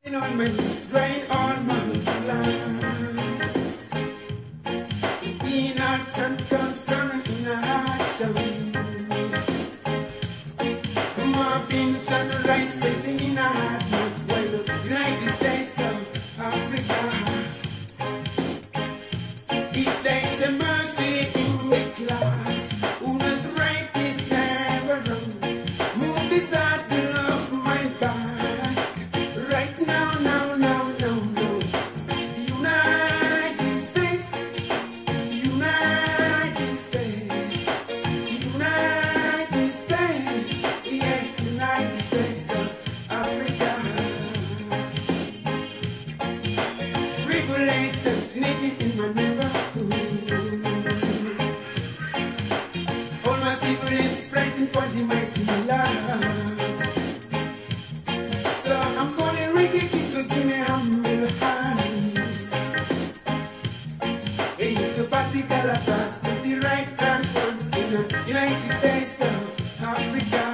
On my rain on my lands. Peanuts and constant in a hot sun. More beans and rice taking in a hot month. While the United States of Africa. If there's a mercy in the class, who's right is never wrong. Move this saddle of my back. Sneaking in my neighborhood. All my siblings fighting for the mighty land. So I'm calling Ricky to give me humble hands. Hey, to pass the calabash to the right hand once in the United States of Africa.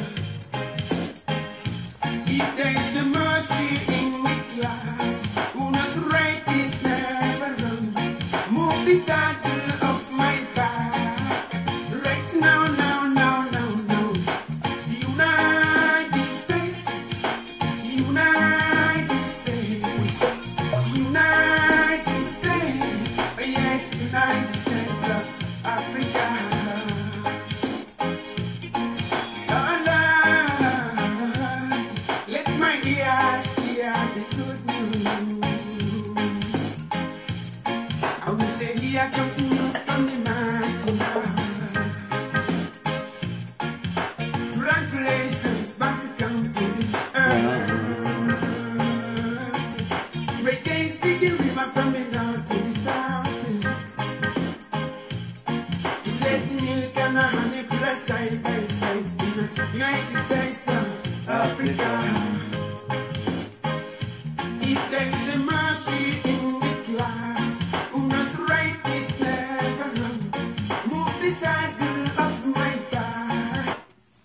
If there is a mercy in the class, who knows right is the saddle of my back. Right now, the United States, yes, United States of Africa. Oh Lord, let my ears hear the good news. Here comes news from the mountain. Congratulations, back to come to the earth. Great days taking river from the north to the south. To let milk and honey flow side by side in the United States of Africa. If there is a mercy in the class, who knows right is never wrong. Move the saddle of my back.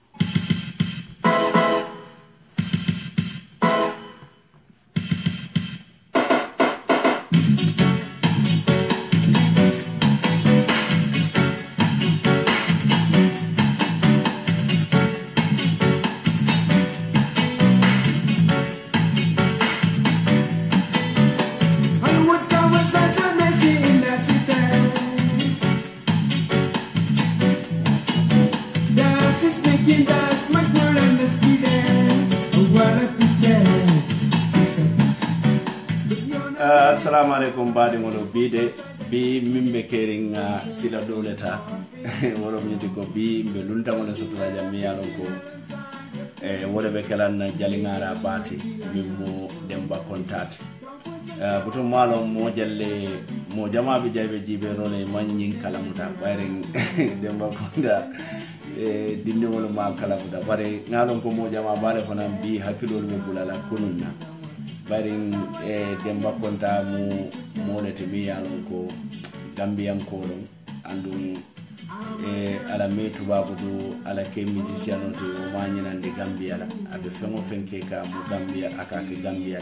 Assalamu alaikum badi ngono bide bi Mengbe Kering sila doleta woro nyiti ko bi mbe lunta ngono sutura jammi yalon ko wore be kalan jalingara bati mimmo Demba Conta buto malo mo jalle mo jama bi jaybe jibe rone manyin kalamuta bayring Demba Conta dinne wala ma kalamuta bare ngalon ko mo jama bare fana bi hakilol mo bulala kununna baring Demba Conta mo lete mi yalon ko Gambian ko don andum ala metu babudu ala ke musician to o manyina de Gambia la abe fengo fenke ka mu Gambia aka ke Gambia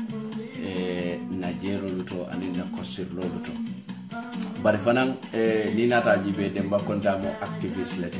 de Najero luto andi na kosir luto bari fanan ni nata jibe Demba Conta mo activist lati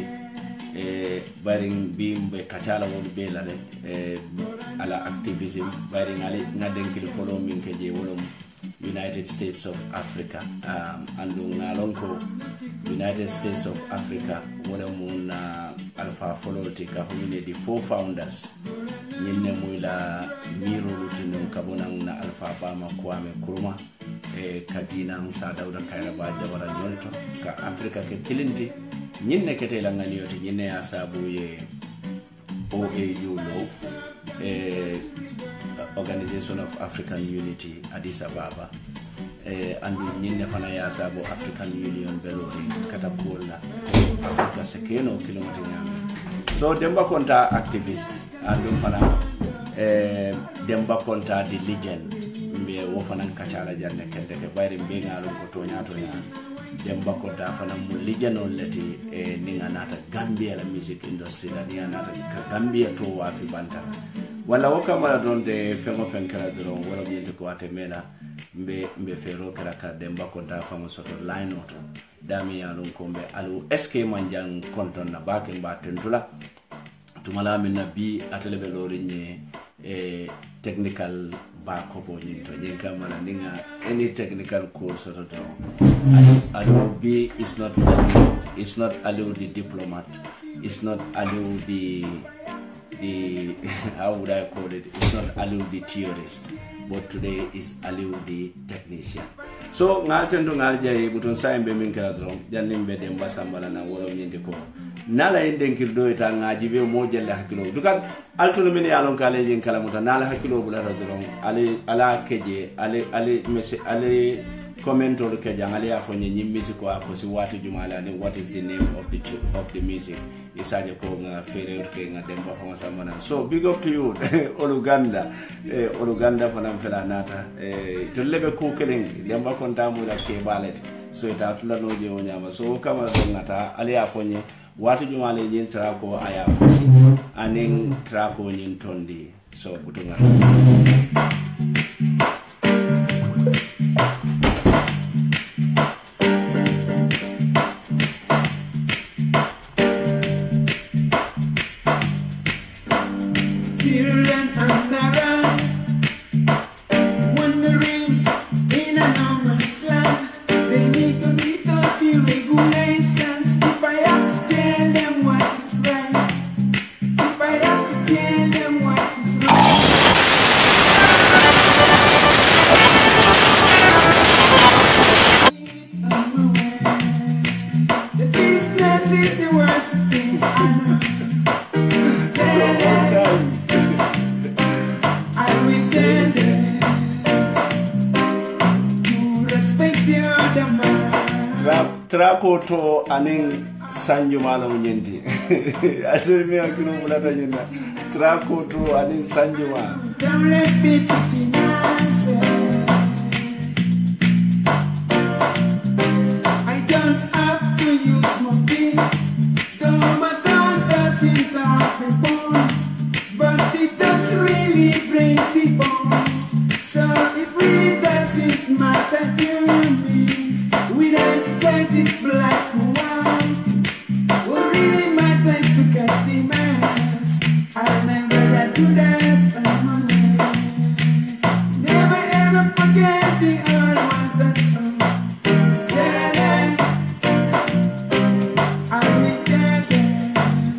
baring bimbe kachala wol belale ala activism baring ali ngaden kili follow min ke je wolom United States of Africa andu ngalonko United States of Africa wala mun alpha follow te ka family di four founders nyinne muila miro lutun kabonang na alpha bama kwame kuruma kadina sa dawda kayra ba jawara nyolto ka Africa ke kilinti nyinne kete la ngani yote nyinne ya sabu ye OAU law Organization of African Unity Addis Ababa and nyinne fana ya sabu African Union belori katakola Africa sekeno kilometer nyame so Demba Conta activist and fana Demba Conta the legend mbe wo fana kachala janne kende ke bayri mbe ngalo ko tonya Demba Conta fana mu legend on leti ninga nata Gambia la music industry la ninga nata Gambia to wa fi banta wala wo kamala don de fengo fen kala dron wala mi ko atemela mbe fero kala ka Demba Conta famo soto line auto dami ya lon kombe alu eske manjang konton na bake mba tentula tumala min nabi atelebe lorinye technical ba ko bo ni to nyin kamala ninga any technical course soto alu B is not alu the diplomat, it's not alu the how would I call it? It's not alu the theorist, but today is alu the technician. So ngal tendo ngal jaye buton saimbe min kala dron janimbe Demba sambala na wolo nyinde ko nala enden kirdo eta ngaji be mo jelle hakilo dukan alto min ya lon kale jen kala muta nala hakilo bula dron ala keje ale messe ale commento ke jangale ya fonye nyim music ko akosi wati jumala ni what is the name of the music isaje ko nga fere ke nga Demba fama samana. So big up to you Oluganda fanam fela nata to lebe ko kelen Demba Conta mu la ke balet so ita tula no je wonyama so kama do ngata ali ya fonye wati jumala nyin trako aya kosi aning trako nyin tondi so butunga trako to aning sanju mala unyenti ase me akino mulata nyina trako to aning sanju ma I don't have to use my feet though my tongue doesn't have a bone but it does really break the bones so it really doesn't matter to me we don't get this black and white. What really matters to get the mask. I remember that to death and money. Never ever forget the old ones that come. Yeah, I will get them.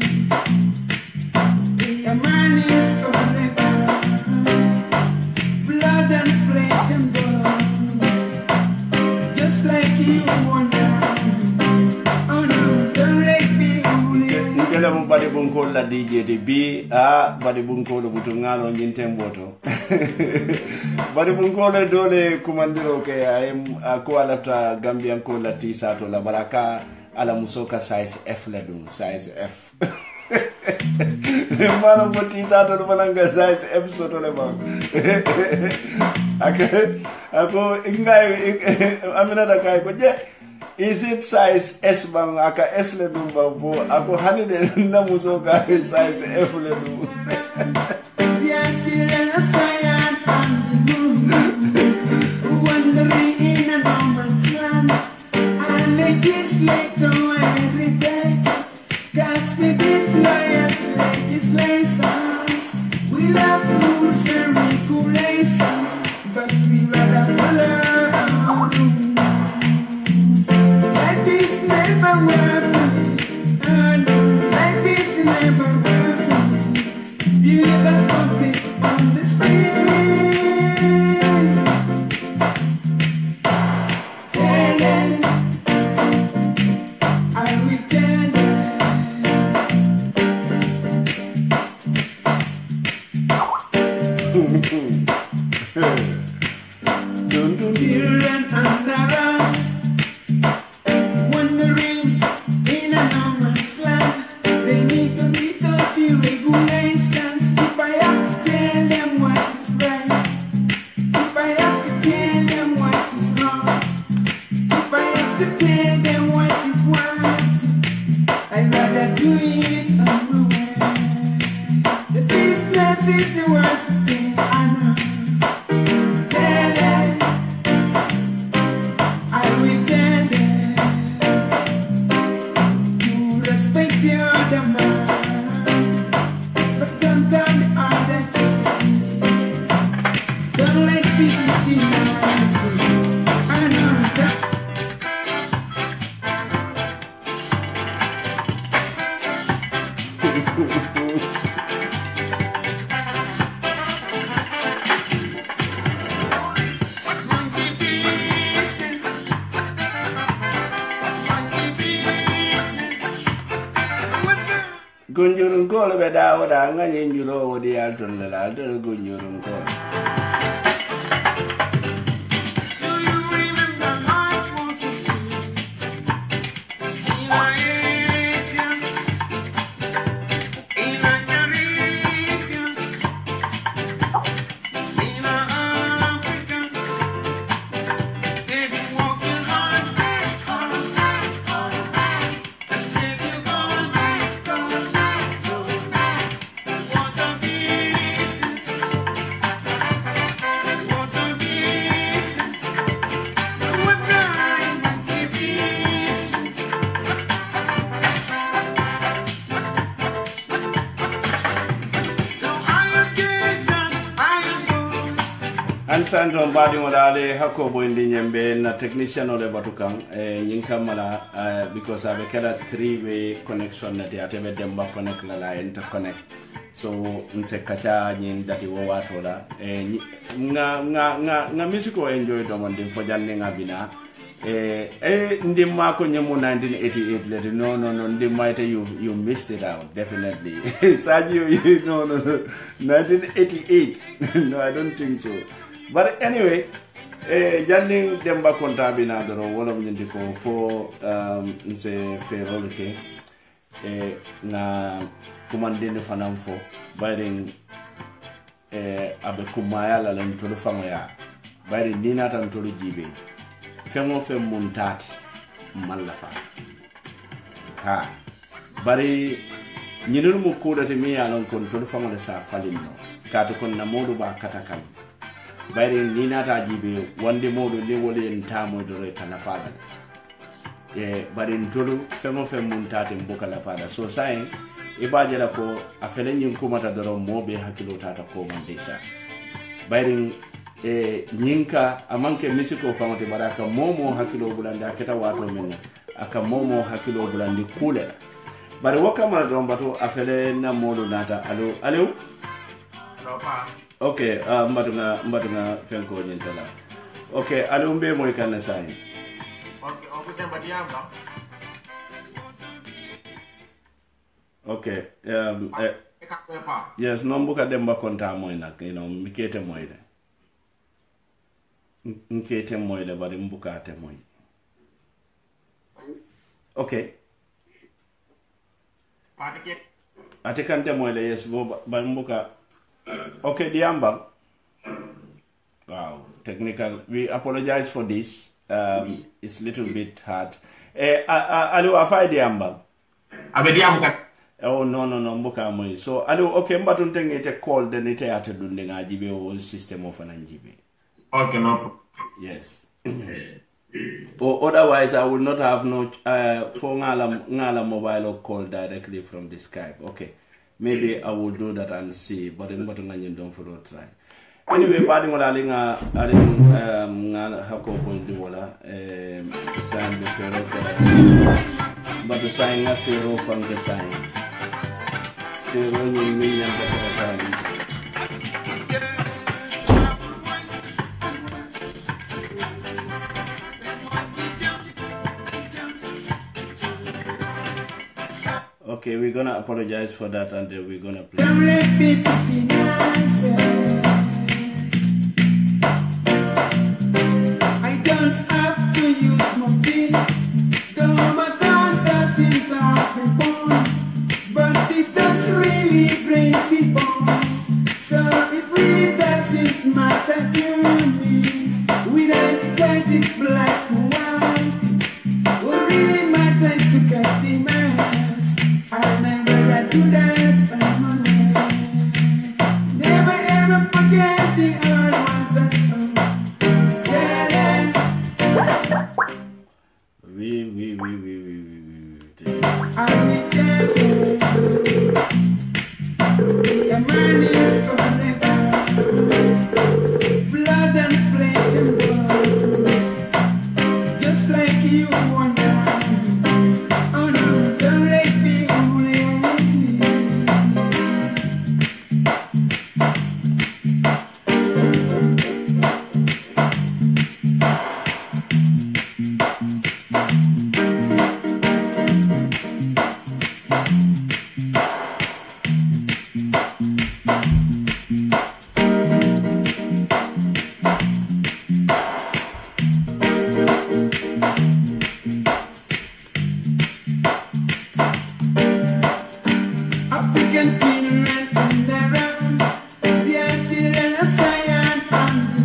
The man is only blood and flesh and bones. Just like you want. Bade bunko la DJ de bi bade bunko lo butungalo nyintem bade bunko le dole kumandiro ke ko alata Gambian ko la tisato la baraka ala musoka size F la dum size F mala boti sato do balanga size F soto le ba ako ingai amina da kai ko je is it size S bang aka S le dum ba bo ako hani de na muso ka size F le dum yeah children are saying on the moon wandering in a no man's land and legislate every day cause we disloyal legislations we love rules and regulations but we rather follow our rules. Life is never worth it, and life is never worth it. You never stop it on the street. Tell them, I will tell them. Here and another. Wandering in a no man's land, they need to meet up the regulations. If I have to tell them what is right, if I have to tell them what is wrong, if I have to tell them what is what, I'd rather do it on my way. The business is the world. Gunjurun kol be da wada ngani njulo wodi altun la alto gunjurun kol. Sandro mbadi modale hako boyndi nyembe na technician ole batukang nyinka mala because abe kala three-way connection na ate be Demba connect la interconnect so nse kacha nyin dati wo watola nga musico enjoy do mon dim fo janne nga bina ndim mako nyemu 1988 let no ndim maite you missed it out definitely saji you no 1988 no I don't think so. But anyway, Janning Demba Conta binadoro wala mnyindi ko fo nse ferol ke na kumandini fanam fo bayring abe kumaya la ntolo famaya bayri nina tan tolo jibe femo fem muntati mallafa ha bari nyinul mu kudati mi alon kon tolo famale sa falinno kato kon na modu ba katakam bayri nina ta jibe wande modu le wole en tamo do re kana fada bari ntolo femo fem muntati mbuka la fada so sai ibaje la ko afele nyin kumata doro mobe hakilo tata ko mandesa bayri nyinka amanke misiko famate baraka momo hakilo bulande aketa wato men aka momo hakilo bulande kule bari wakama dombato afele na modo nata alo okay mbatunga fenko nyintala okay alo mbe mo ikana sai okay okutemba diamba okay yes nombuka Demba Conta moy nak mikete moy de nkete moy le bari mbukate moy okay patike atekante moy le yes bo ba mbuka okay diamba wow technical we apologize for this it's a little bit hard alu afai diamba abe diamba oh no mbuka moy so alu okay mbatun tengete call den ite ate dunde ngaji be whole system of anjibe. Okay, no. Yes. Or otherwise, I will not have no for ngala mobile or call directly from the Skype. Okay, maybe I will do that and see. But in what you don't follow try. Anyway, parting with alinga ngala hako point di wala sign the fero but the sign a fero from the sign. Fero ni million better sign. Okay, we're gonna apologize for that and then we're gonna play. I don't have to use my feet, though my tongue doesn't have a bone, but it does really break the bones, so it really doesn't matter to me, without that it's black and white, what really matters to get the man. I remember that do that by my way. Never ever forget the old ones that yeah. We. I will tell you, the man is forever. Blood and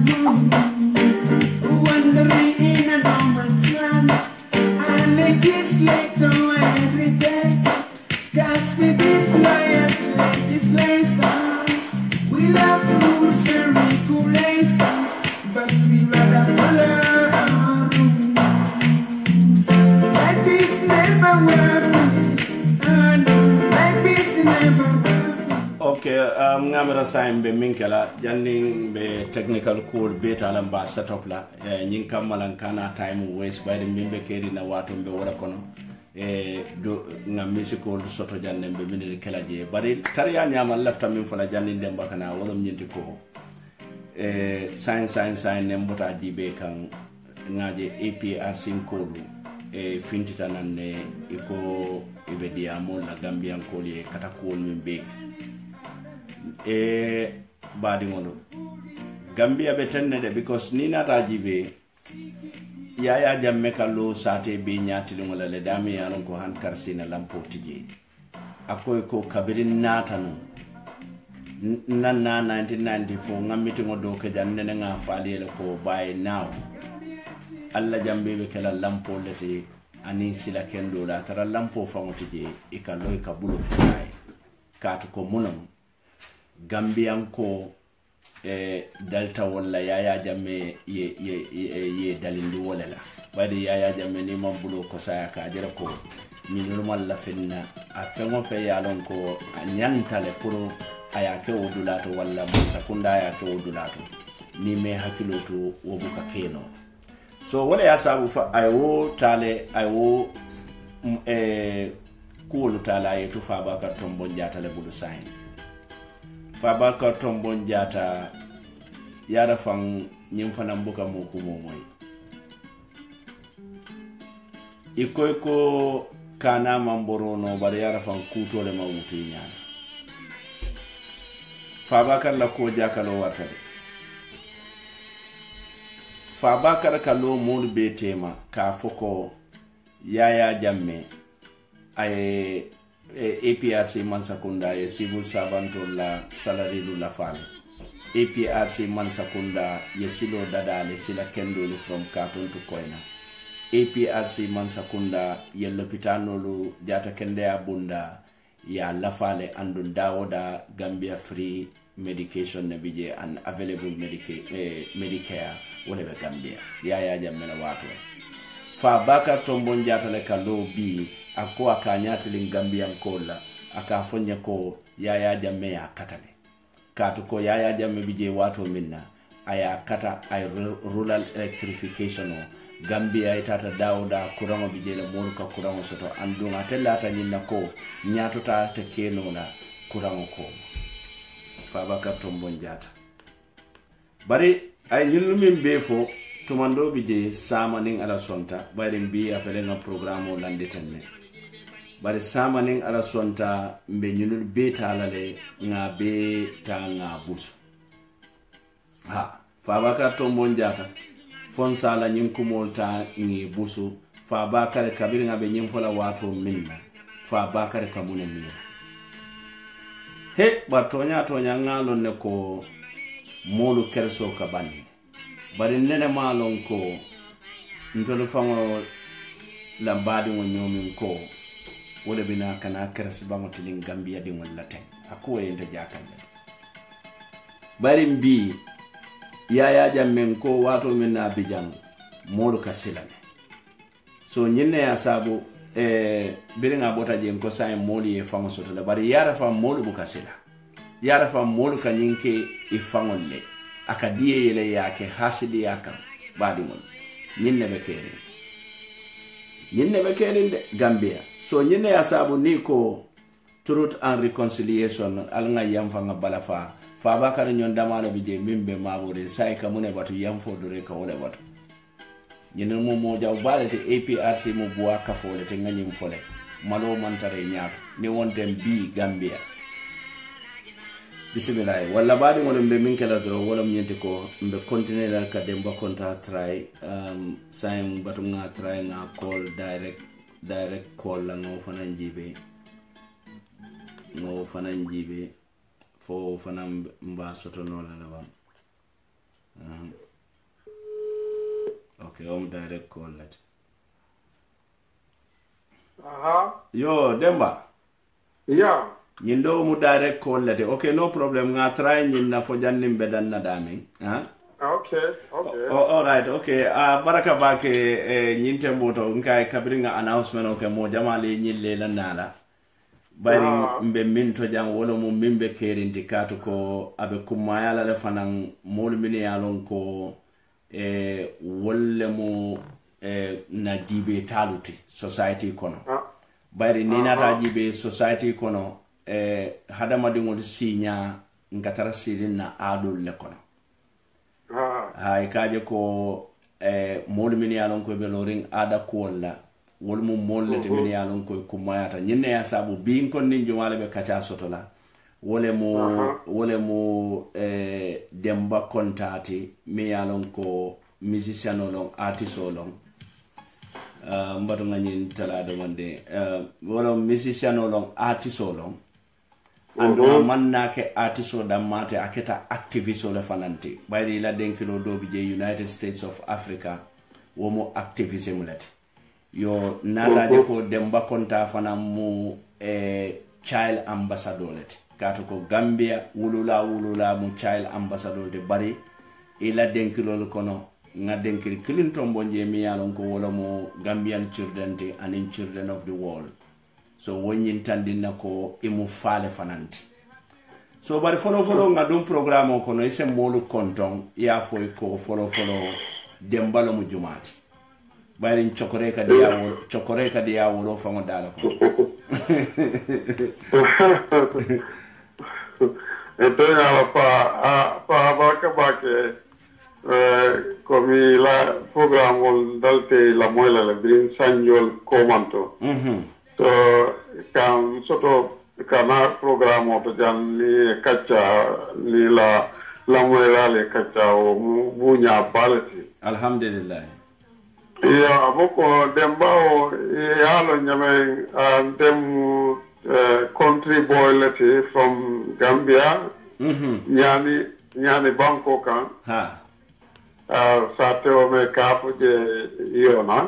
moon, wandering in a no man's land. I legislate every day, 'cause with this legislations, we love rules and regulations, but we rather follow our rules. Life is never worth it, and life is never worth it. Okay, ngamira sign be minkela janning be technical code beta lamba setup la nyin kamalan kana time waste by the Mengbe Kering na watu mbe wora kono do ngam musical soto janne be miniri kelaje bari tariya nyama lafta min fala jannin Demba kana wolom nyinti ko sign nembota jibe kan ngaje APRC code fintita nanne iko ibe diamo la Gambian kolye kata ko min be badi ngono Gambia be tennede because ni nata jibe yaya jamme kallo sate be nyati ngola le dami yanon ko han karsina lampo tije akoy ko kabirin nata no nanna 1994 ngamiti ngodo ke janne nga faale ko by now alla jambe be kala lampo lete ani sila kendo la tara lampo famotije ikalo ikabulo kai katu ko munam Gambian ko dalta wala yaya jamme ye dalindi wala la badi yaya jamme ni mambulo ko saya ka jere ko ni normal la fenna a fengo fe yalon ko nyantale pour aya ke wodulato wala sakunda aya ke wodulato ni me hakiloto wobuka keno so wala ya sabu fa ayo tale ayo kulu tala yetu fa baka tombo njata le bulu sain Fabaka tombon jata yara fang nyimfana mbuka mukumo moy iko kana mamborono bari yara fang kutole mawuti nyana Fabaka la ko jakalo watade Fabaka kalo mul betema ka foko yaya jamme ay APRC Mansakunda e civil servant la salary la fale APRC Mansakunda ye silo dadale sila kendolu from Carton to Koina APRC Mansakunda ye lopitano lu jata kende abunda ya lafale andun dawoda Gambia free medication nebije and available Medicare wole be Gambia ya jamena watu fa baka tombon jata le kalo bi ako akanyati Gambian kola akafonya ko yaya jamme ya katale katu ko yaya jamme bije wato minna aya kata ay rural electrification Gambia itata dawda kurango bije le moruka kurango soto andunga telata nyinna ko nyato ta te keno na kurango ko fabaka tombon jata bari ay nyulmin befo tumando bije samaning ala sonta bari mbi afelenga programo landetenne bari samaning ala sonta mbe nyunul beta lale nga beta nga busu ha fabaka tombon jata fon sala nyinkumolta ngi busu fabaka kabiri nga be nyimfola wato minna fabaka kamune mira he batonya tonya ngalo ne ko molu kerso kabani bari nene malon ko ntolo fango lambadi mo nyomin ko wala bina kana kersi bango tilin Gambia di wala ten ako yende jakande bari mbi yaya jamen ko wato minna bijan molu kasilane so nyinne ya sabu biringa bota jen ko say moli e fango soto la bari yara fam molu bukasila yara fam molu kanyinke e fangolle akadiye yele yake hasidi yakam badi mon nyinne be kere de Gambia so nyinne ya sabu ni ko truth and reconciliation alnga yamfanga balafa fa bakar nyon damala bije mimbe mabore sai kamune batu yamfo dore ka wole batu nyinne mo mo jaw balete APRC mo buwa kafole te nganyim fole malo mantare nyaato ni wontem bi Gambia bismillah wala badi mo mbe min kala dro wala nyenti ko mbe continue la ka Demba Conta try sam batu nga try na call direct call la no fanan jibe fo fanan mba soto no la ba Okay, direct call that. Yo, Demba. Yeah. Nyindo mu direct call that. Okay, no problem. Nga try nyinna fo jannim bedan na dami. Okay. All right, okay. Baraka bake nyinte mboto nkai kabiringa announcement okay mo jamali nyille la nala. Bari mbe minto jang wala mu Mengbe Kering tikatu ko abe kumayala le fanan mol mini yalon ko wolle mu na jibe taluti society kono. Bari ni nata jibe society kono hadama dingol sinya ngatara sirin na adul le kono. Hay kaje ko mol mini yalon ko be loring ada ko la wolmu molle te min yalon ko kumayata nyinne ya sabu bin kon nin jumale be kacha sotola wole mo Demba Conta mi yalon ko musician olon artist olon mbato ngani tala do wande wala musician olon artist olon ando manna ke artist o damate aketa activist ole fananti bayri la denkilo do bi je United States of Africa womo activism lati yo nataje ko Demba Conta fana mu child ambassador lati kato ko Gambia wulula mu child ambassador de bari ila denkilo kono nga denkil Clinton bonje mi yalon ko wala mo Gambian children and children of the world so wonyin tandina ko imu fale fananti so bari follow nga dum programme ko no ise molu konton ya foy ko follow Demba lo mu jumati bari chokore ka dia wolo fa ngodala ko eto ya pa bake comme la programme dalte la moela le bin sanjol komanto so kan soto kana programme to jan ni kacha ni la moela le kacha o bunya balati alhamdulillah ya boko Demba o yalo nyame dem country boy lati from Gambia Niani banko kan sate o me kapu je Youna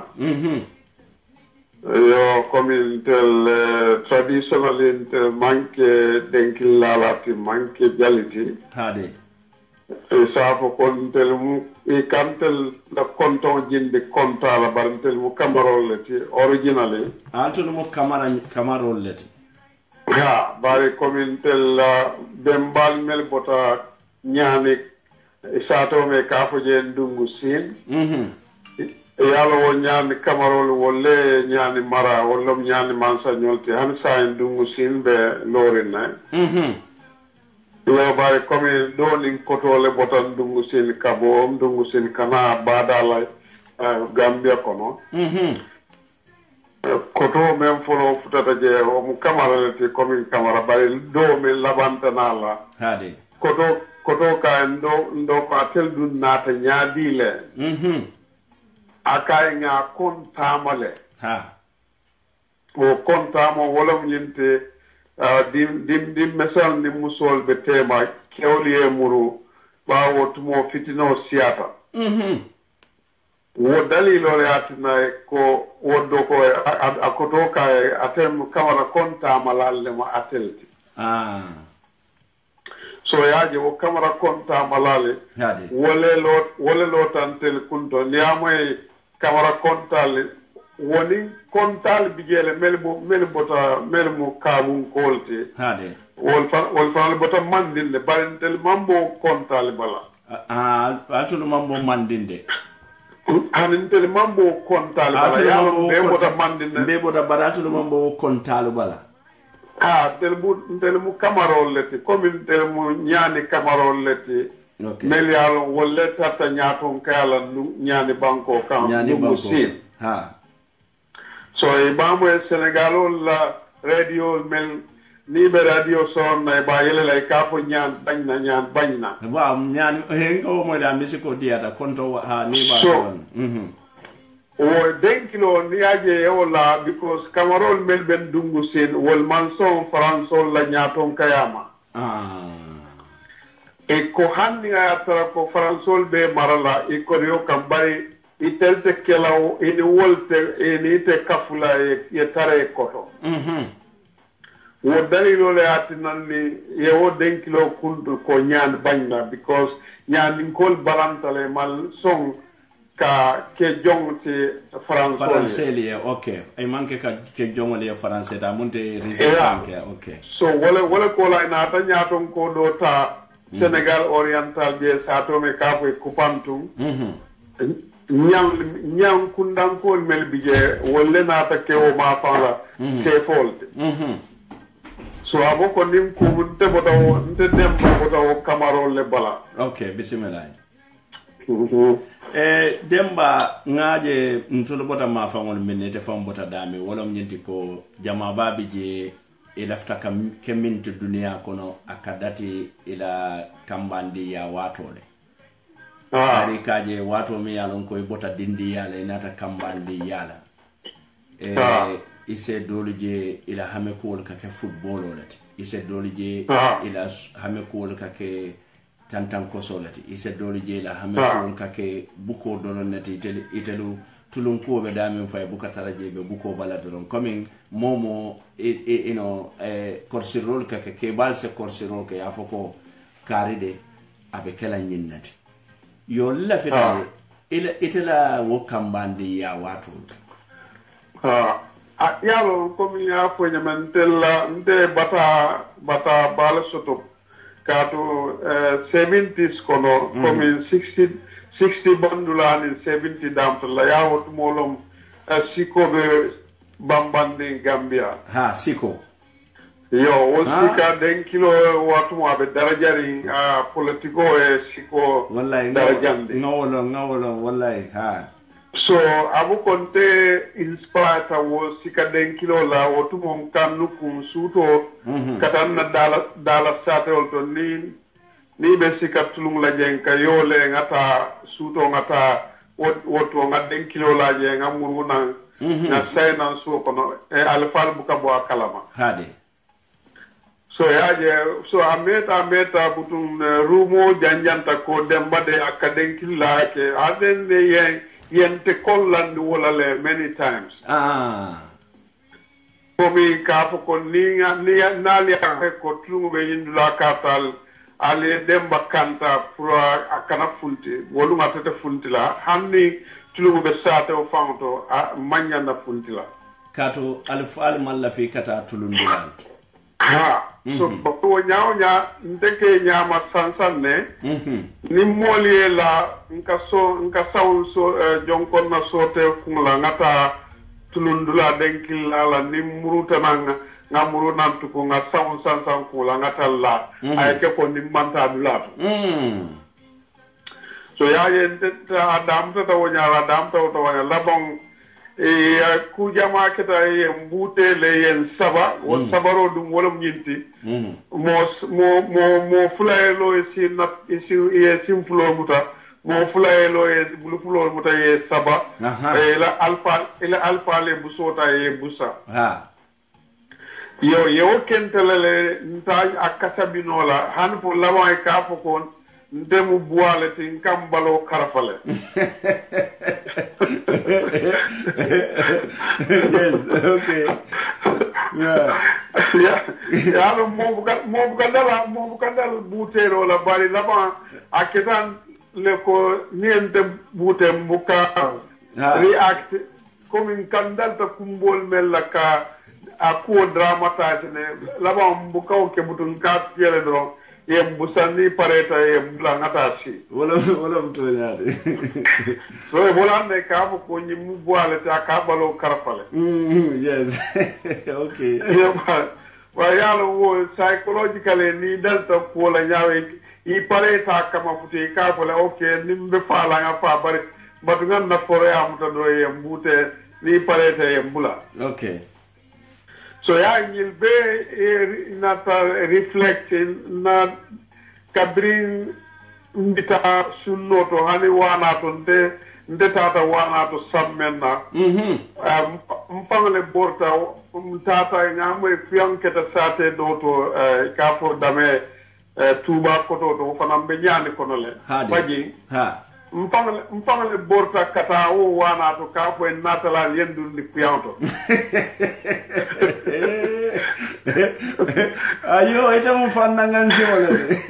yo comme tel traditional intel manke denkil lalati manke jaliti hade safo kon tel mu kantel la konton jinde konta la barantel mu kamarol lati originally antu mu kamarol lati ya bari comme tel Dembal mel bota nyani sato me kafo je ndungu sin yalo wo nyani kamarol wolle nyani mara wollom nyani mansa nyolti han sa ndungu sin be lorina yo bari comme donin kotole botan ndungu sin kabo ndungu sin kana badala Gambia kono koto men folo futata je o mu kamara te comme kamara bari do men labanta nala hade koto ka ndo ko atel dun nata nyaadile akay nga kontamale o kontamo wala nyinte dim mesal ni musol be tema kewliye muru bawo tumo fitino siata wo dalilo le atina ko woddo ko akoto ka atem kamara kontamala le ma atelti so yaje wo kamara konta malale wole lo tantel kunto niamoy kamara kontal woni kontal bigele melmo kabun kolte wol fan bota mandinde barentel mambo kontal bala atul mambo mandinde anintel mambo kontal bala yalo be bota mandinde be bota baratul mambo kontal bala tel mu kamarol leti comme tel mu nyani kamarol leti melialo wolle tata nyaton kala nyani banko kan so e bamo e Senegal la radio mel ni be radio son na ba yele lay kapo nyan bagna wa nyan hengo mo da misiko diata konto ni ba son o denkilo ni aje wala because Cameroon mel ben dungu sen wol manson françol la nyaton kayama e ko hanni a tara ko faransol be marala e ko yo kambari itelte kelaw ini wolte ini te kafula e tare koto wo dalilo le atinanni ye wo den kilo kundu ko nyaan bagna because nyaan kol balantale mal song ka ke jongti français okay ay manke ka ke jongole français da monte resistance okay so wala ko la na ta nyaaton ko do ta Senegal Oriental je sato me ka ko kupantum nyang kundan ko mel bije wolle na ta ke o ma fala ke folte so abo ko nim ko te bodo nte dem bodo Cameroon le bala okay bismillah Demba ngaje ntulu bota ma fangol minete fam bota dami wolom nyenti ko jama babi je ilafta kam keminti dunia kono akadati ila kambandi ya watole ari kaje wato mi yalon ko bota dindi yala inata kambandi yala ise dolije ila hame ko ka ke football olati ise dolije ila hame ko ka ke tantan ko solati ise dolije ila hame ko ka ke buko dolonati itelu tulun ko be dami fay buka taraje be buko baladron coming momo you know corsirol ka ke bal se corsirol ke afoko karide abe kala nyinnati yo la fete ila itela wo kambandi ya watu yalo komi ya ko nyamantella nde bata bala soto kato 70s kono komi 60 bandula ni 70 damtala ya wot molom siko be bambandi Gambia siko yo sika den kilo watu mo abe darajari politiko siko wallahi darajandi ngawolo wallahi so abu konte inspire wo sika den kilo la watu mo kanu kun suto katanna dala satel to ni be sika tulung la jenka yole ngata suto ngata woto ngaden kilo la jenga muruna na sayna so kono alfal buka bo kalama hade so yaje so ameta butun rumo janjanta ko demba de akaden killa ke aden de yente kolland wala le many times ko mi ka ko ni nali ko tulungu be yindula katal ale Demba Conta pour akana funti wolu matete funti la hanni tulungu be sate o fanto manya na funti la kato alfal malla fi kata tulundulal so bako nya ndeke nyama sansan ne ni moli la nka saul so jonkon na sote kungla ngata tulundula denkil la ni muruta nanga ngamuru nantu ko nga saul sansan kula ngata la ay ke ko ni manta dulatu so ya yente adam ta wonya adam ta wonya labong ku jama keta mbute le yen saba won sabaro dum wolom nyinti mo flayelo sim flo muta mo flayelo bulu flo muta ye saba la alfa le busota ye busa yo kentelele nta akasabinola han po lawa e ka fokon ndemu buale tin kambalo karafale yes okay ya mo bukandala butero la bari laba aketan le ko niente bute mbuka react comme kandal ta kumbol mel ka ako dramatize ne laba mbuka o ke butun ka tiere do busani pareta bula ngata si wala mto nyaade so bola ne ka ko ni mu boale ta ka balo karfale yes okay wa yalo wo psychologically ni dalta ko la nyaawe I pareta kama futi ka bala okay nimbe fala nga fa bari batu ngan na fore amuta do mbute ni pareta bula okay so ya nyilbe nata reflect na kabrin mbita sunnoto hani wana to nde tata wana to sammenna mpangle borta tata ngamo fianketa sate do to kafo dame tuba koto to fanam be nyani kono le baji mpangle borta kata o wana to ka fo natala yendu ni kuyanto ayo ita mo fanna ngansi wala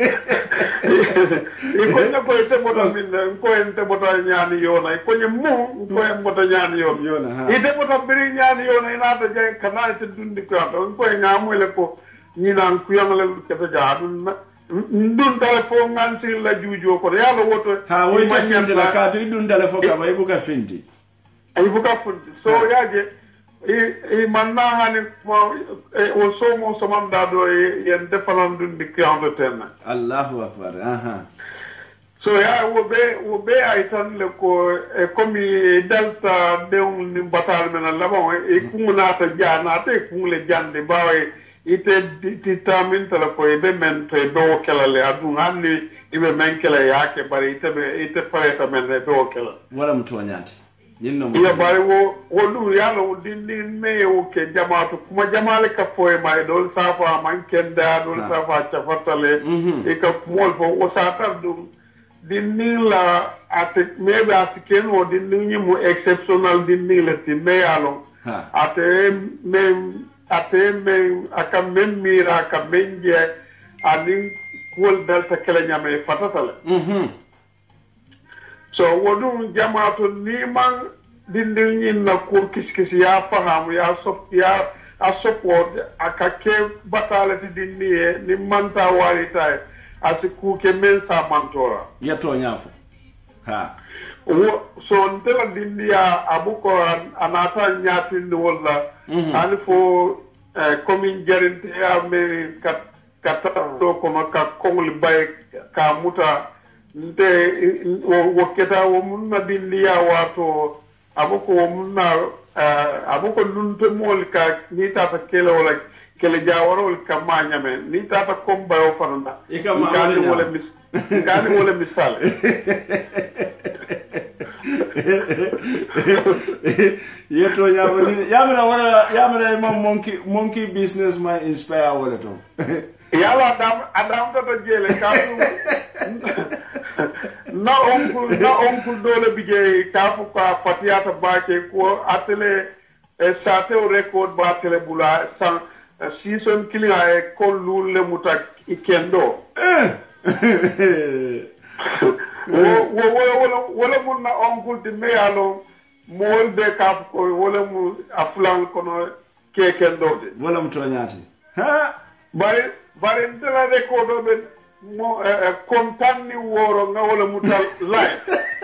ikonye ko ite boto min ko ente boto nyani yona ikonye mu ko en boto nyani yona ite boto biri nyani yona ina to je kana ite dundi kuyanto ko ngamule ko ñinan kuyangle kete jaadun ndun dale fo ngansi la jujo ko yalla woto ha woyta findi la ka to idun dale fo ka bay buka findi ay buka fundi so yaje e manna hani o so mo so man dado yen defalan dun di kiyando tenna Allahu akbar aha so ya wo be ay tan le ko komi delta de un ni batal men la bon e kumuna ta jana te kumule jande bawe ite determine tala ko ibe men to do kala le adu hanni ibe men kala yake bari ite pareta men do kala wala mtu wanyati nyinno ya bari wo du yalla wo dinni me o ke jamaatu kuma jamaale ka foy may dol safa man kenda dol safa chafatale e ka mol fo o satar dum dinni la ate mebe asiken o dinni ni mu exceptional dinni le ti me yalo ate me aka mira aka menje ani kol delta kala nyame fatatale so wodum jamaatu ni man dindil ñin na ko kiskis ya faham ya sop ya a support aka ke batale ti dinni ni manta warita asi ku ke men sa mantora ya to nyafo ha so ntela dinni ya abuko anata nyatinde wala ani fo komin jarinte ya me kata to ko maka kongli bay ka muta nte woketa wo munna dinni ya wato abuko wo munna abuko lunte mol ka ni tata kele wala kele jawaro ka manyame ni tata komba yo fananda ngani wala misal yeto yamina mam monkey business my inspire wala to yala adam to jele ka na onkul dole bije ka fu ka patiata baake ko atele sate o record ba tele bula san season kilia e ko lulle muta ikendo wala mun na onkul de meyalo mol be ka ko wala mu aflan kono kekendo de wala mutonyati ha bare ndela record be mo kontanni woro nga wala mutal live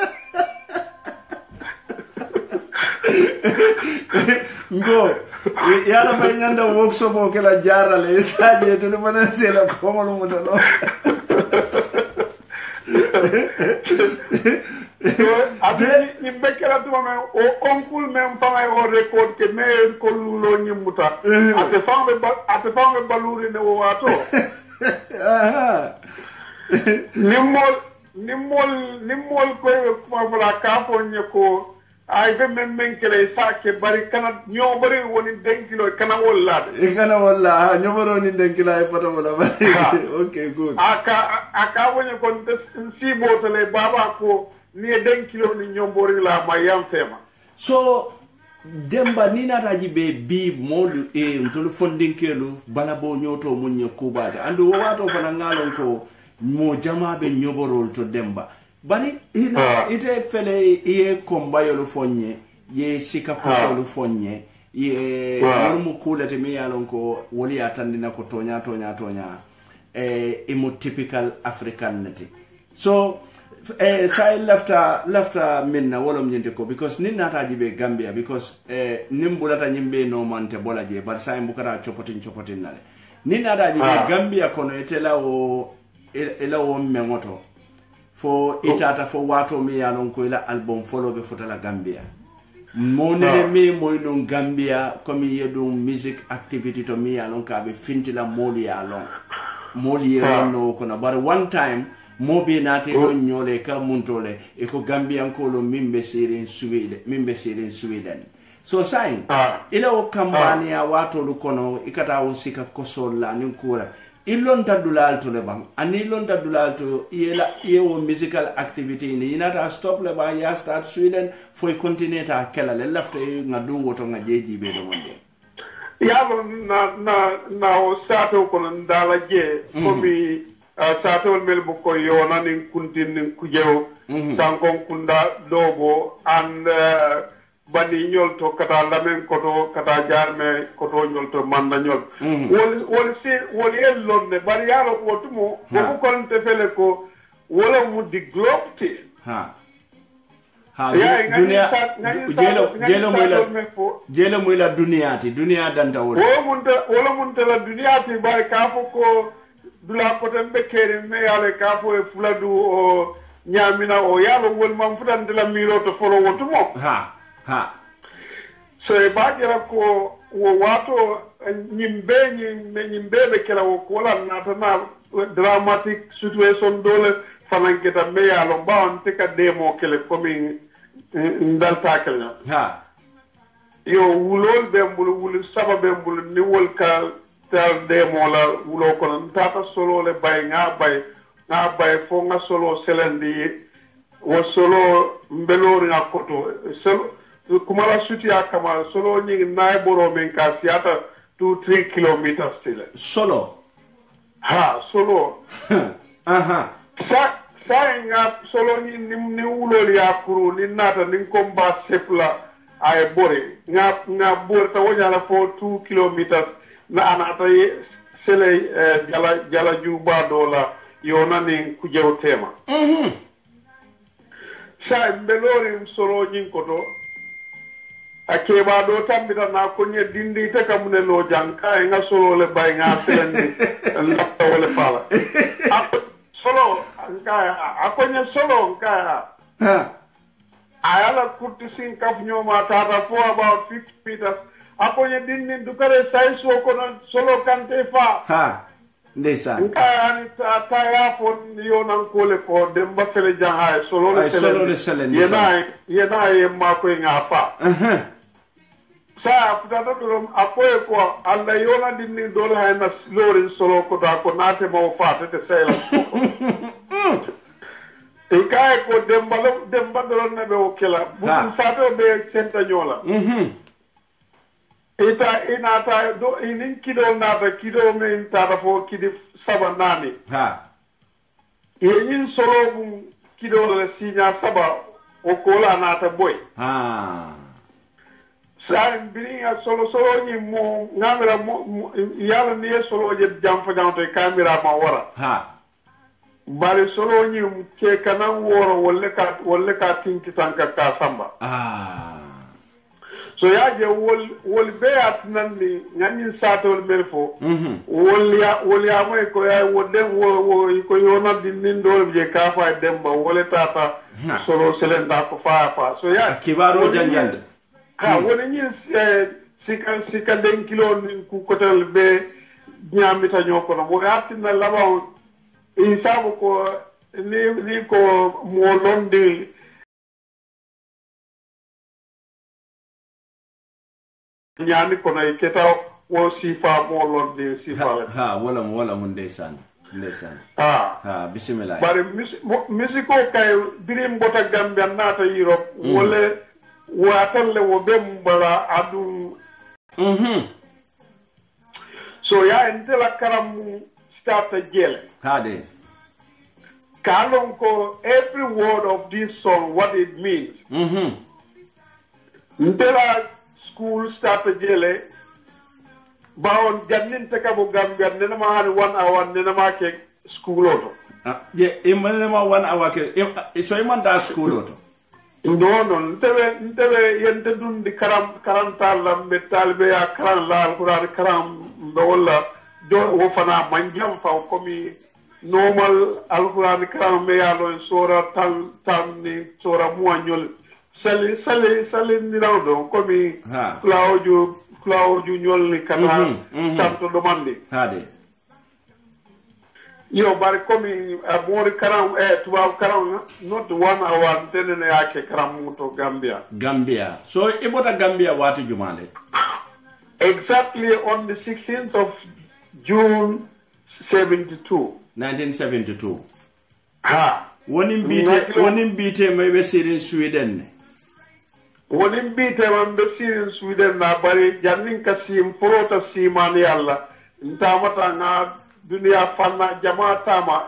ngo yala may nyanda workshop o kala jarale saje to mana sela ko mo mutalo ade ni bekela to me o onkul même pas o record ke me ko lo ni muta ate fambe baluri ne o wato nimol ko ko la ka fo nyako ay be men kele sakke bari kana nyo bari woni 10 kilo kana walla nyoboro ni 10 kilo ay pato wala bari okay good aka woni ko si botale baba ko ni 10 kilo ni nyombori la mayam fema so Demba ni nataji be bi molu ntolu fondinkelu bala bo nyoto munye kubata andu wato fana ngalon ko mo jama be nyoborol to Demba bari ite fele ye komba yolu fonye ye sika kosolu fonye ye mu kulete mi yalon ko woli atandina ko tonya imo typical African nati so say lafta minna wolom nyente ko because nin nata jibe Gambia because nimbulata nyimbe no mante bola je bar say mbukara chopotin nale nin nata jibe Gambia kono etela o mengoto fo itata fo wato mi yalon ko ila album follow be fotala Gambia monere mi moyno Gambia komi yedum music activity to mi yalon ka be fintila moli yalon no kono bar one time mobi nate ko nyole ka muntole e ko Gambian ko lo mimbe sirin Sweden so sai ila o kambania wato lu kono ikata o sika kosola ni kura ilonta dulal to le bang ani ilonta dulal to yewo musical activity ni inata stop le ba ya start Sweden foi continue ta kala le lafte ngadungo to ngajeji be do monde yalo na o sato ko ndala je ko mi sato mel bu ko yona nin kuntin nin kujew tankon kunda dogo and bani ñol to kata lamen koto kata jarme koto ñol to manda ñol wol ellon ne bari yalo wotumo ko kon te fele ko wala mu di globti ha dunia jelo moy la duniati dunia danta wol wala mun ta la duniati bari ka ko dula ko tembe kere me yale ka fo e fuladu o nyamina o yalo wol man futande la miro to folo wotumo ha so e bagira ko wo wato nyimbe be kala wo ko la natana dramatic situation dole fananketa me yalo bawon te ka demo kele komi ndal takala ha yo wulol bembul wul saba bembul ni wol ka tal demo la wulo ko tata solo le bay nga bay fo nga solo selendi wo solo mbelori nga koto solo kumala sutia kama solo nyingi nae boro men ka siata 2-3 kilometers stile solo solo aha sa nga solo ni wuloli ya kuru ni nata ni komba sepla ay bore nga bore ta wonyala fo 2 kilometers na anata sele jala juba dola yona ni kujew tema sa mbelori solo nyin koto akeba do tambita na ko nye dindi te kamune lo janka nga solo le bay nga selendi lapta wala pala solo nga akonya solo nga ayala kurtisin kaf nyoma tata for about 50 meters akonya dindi dukare size ko solo kante fa ndesa nga ani ta ya fon yonan kole ko demba fele janga solo le selendi yena yemma ko nga fa sa futata dum apoye ko alla yona dinni dol hayna lorin solo ko da ko nate mo fata te sela e kay ko demba dol na be o kela bu sato be senta nyola ina ta do inin kido na ta kido me ta da fo kidi saba nani yin solo bu kido le sinya saba o kola na ta boy sa biringa solo ni mo ngamira yalla ni solo je jamfa jamto camera ma wara bari solo ni ke kanan woro wolle ka tinki tanka ka samba so ya je wol be atnan ni ngani satol melfo wol ya mo ko ya woden wo ko yona dinnin do je ka fa demba wole tata solo selenda ko fa so ya kibaro janjand woni ni sika den kilo ku kotel be nyamita nyoko no mo atina labaw isabu ko ni ko mo londi nyani ko na iketa wo sifa mo londi sifa wala mun ndeysaan bismillah bare musico kay birim bota Gambian nata Europe wala watalle wo bembara adu so ya entela karamu starta jele hade kalon ko every word of this song what it means entela school starta jele bawon jannin takabo Gambia nena ma hani 1 hour nena ma ke school auto je imane ma 1 hour ke so imanda school auto non ntebe yente dundi karam talam be talbe ya karam la alquran karam do wala do wo fana manjam fa komi normal alquran karam be ya lo sura tan ni sura muanyol sali ni do komi claudio nyol ni kana tanto domandi hade yo bari komi bori karam tubaab karam not 1 hour tenene yake karam muto Gambia so ibota Gambia wati jumale exactly on the 16th of June 1972. Ha. Wonin bite may be seen in Sweden. Wonin bite man be seen in Sweden na bari jannin kasim prota simani alla. Ntamata na dunia fanna jamaata ma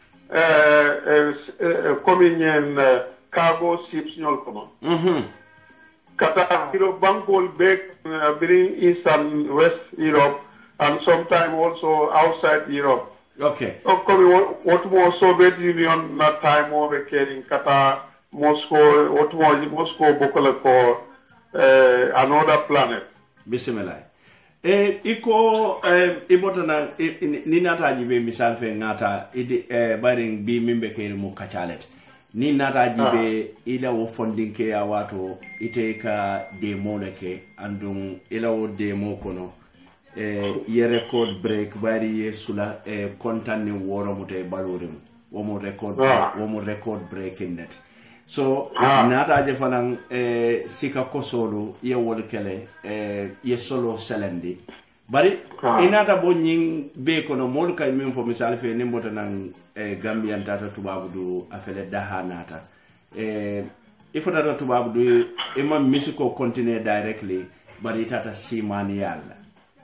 kominyen cargo ships nyol kono. Kata Europe bankol back bring East and West Europe and sometimes also outside Europe. Okay. What more Soviet Union na time over Kering kata Moscow what more Moscow bokola ko another planet. Bismillah. Iko ibotana ni nata jibe misal fe ngata baring bi Mengbe Kering mu kachalet. Ni nata jibe ila wo funding ke ya wato ite ka demo leke andung ila wo demo kono ye record break bari ye sula content ni woro mute balorim wo mo record break in net so nata je fanan sika kosolo ye wol kele ye solo selendi bari inata bo nyin be kono mol kay min fo misal fe ne mbota nan Gambian tata tubabu du afele dahanata ifota tata tubabu du ima musical continue directly bari tata simani yalla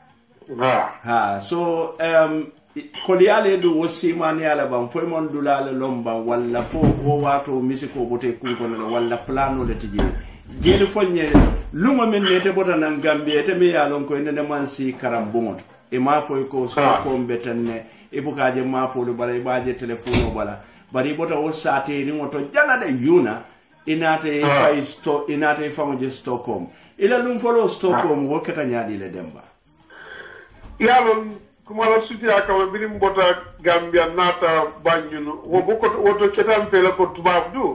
so koliale du wo simani yalla bam foy mon dulale lomba walla fo wo wato musical bote kunkono walla plano le tije jeli fonye luma men nete bota nan Gambia te me yalon ko ene man si karambungoto e ma foy ko so ko mbetenne ibukaje mapolo bala ibaje telefono bala bari bota wo sate ni ngoto jana de Youna inate fay sto inate fango Stockholm ila lum folo Stockholm wo keta nyaadi le Demba yalon kuma la suti akawa binim bota Gambia nata banyuno wo boko woto ketam pela ko tubab du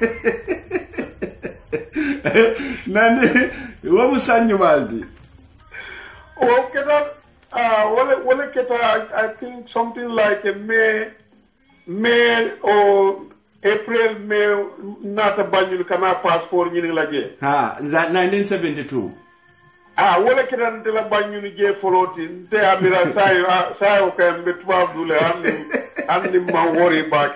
nani wo musanyu maldi wo ketam well, I think something like a May or April, May, not a banyu kana passport in Laje. Is that 1972? Well, I can't tell a banyu je floating. They have been a sayo can be 12 dule and the man worry back.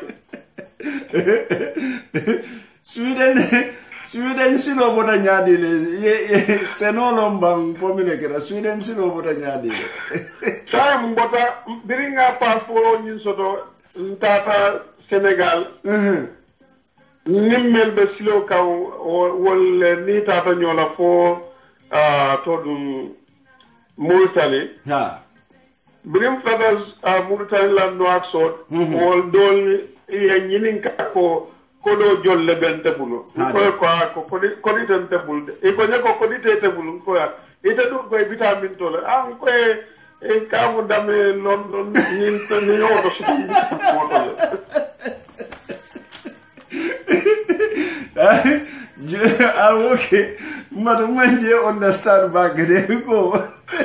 Sweden sino bota nyadile seno lombang formule kera Sweden sino bota nyadile time bota biringa passport ni soto tata Senegal nimmel be silo ka wol ni tata nyola fo to dum Mauritanie birim fadas Mauritanie la noak sot wol dol ye nyinin ka ko kodo jolle ben tebulo ko ten tebul e ko nyako ko dite tebul ko ya ite du ko vitamin to la an ko e ka mo dame London ni to ni o to su okay madam manje understand back there go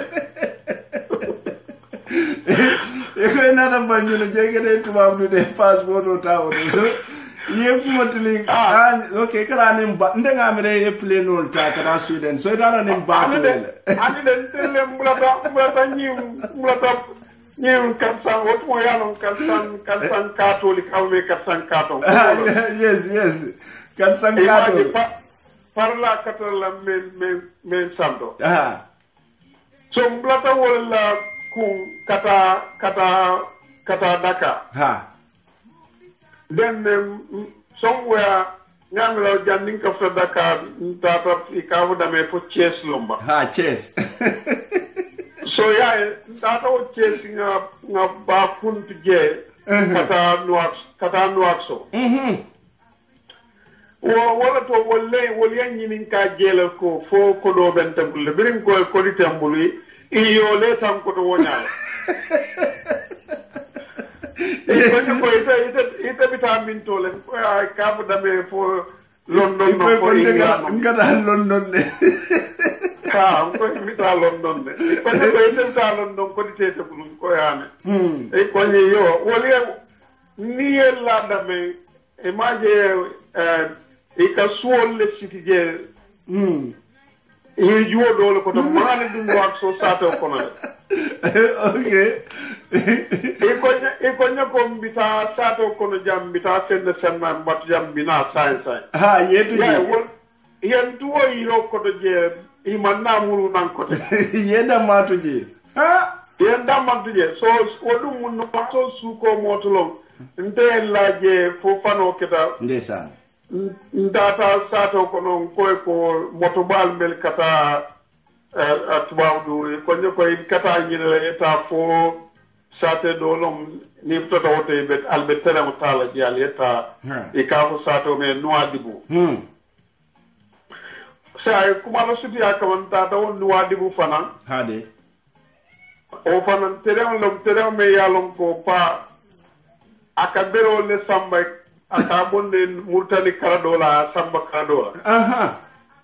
e ko nana banjulu jegede tubab du de passport o tawo so ye kumotli okay kala nim ba ndenga mere e plenol ta kala Sweden so dara nim ba tele ani den tele mulata nyim kansan wot mo yanon kansan catholic awme kansan catholic yes kansan catholic parla katala men santo so mulata wala ku kata Dakar then somewhere Nyamilo Janding Kafta Dakar Tata Ikavu Dame for Chess Lumba. Chess. So yeah, Tata was chasing a Bakun to Jay, Kata Nuakso. What to William Yininka Jailer Co. For Kodo Bentamble, the Birim Ko Koditambuli, in your later Kodowana. It's vitamin tolen. I covered them for London for England. London. I'm going to London. If I go to London, put it to Koyane. If when you are near London, imagine a swollen city jail. You do all of the money to work so start up on it. Okay. Ikonya kombita sato kono jambita sende senna mbat jambina science. Ha yetu yen tuwo yiro koto je imanna muru nan kote. Yenda matu je. Ha? Yenda matu je. So odum mun so suko motulong. Nte laje fo fano keta. Ndesan. Ndata sato kono ko motobal mel kata atbawdu konyo ko kata nyile eta fo sate dolom ni toto wote bet albetere mutala ji aleta e ka fo sato me noadibu sai kuma no suti akamanta da won noadibu fana hade o fana terem me yalon ko pa akabero le samba akabonde murtani karadola samba karadola aha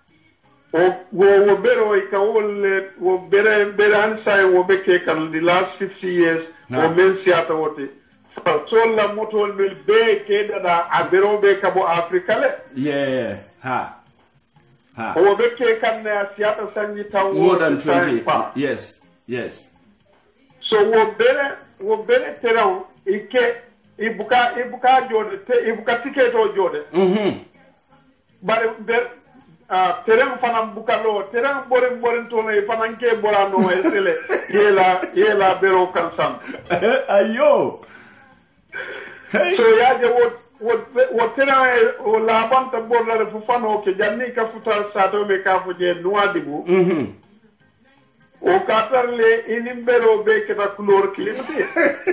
wo bero ika wo bere ansai wo beke kan the last 50 years wo men siata wote so la motol mel be ke dada a bero be kabo afrika le ha wo beke kan na siata sangi taw more than 20 yes so wo bere teraw ike ibuka jode ibuka tiketo jode bare terem fanam bukalo terem boren to no fanan ke borano esele yela bero kansam ayo hey. So yaje wo terem o la banta borla fu fano ke janni ka futa sato me ka fuje nuadibu o katarle inimbero be ke ta couleur climati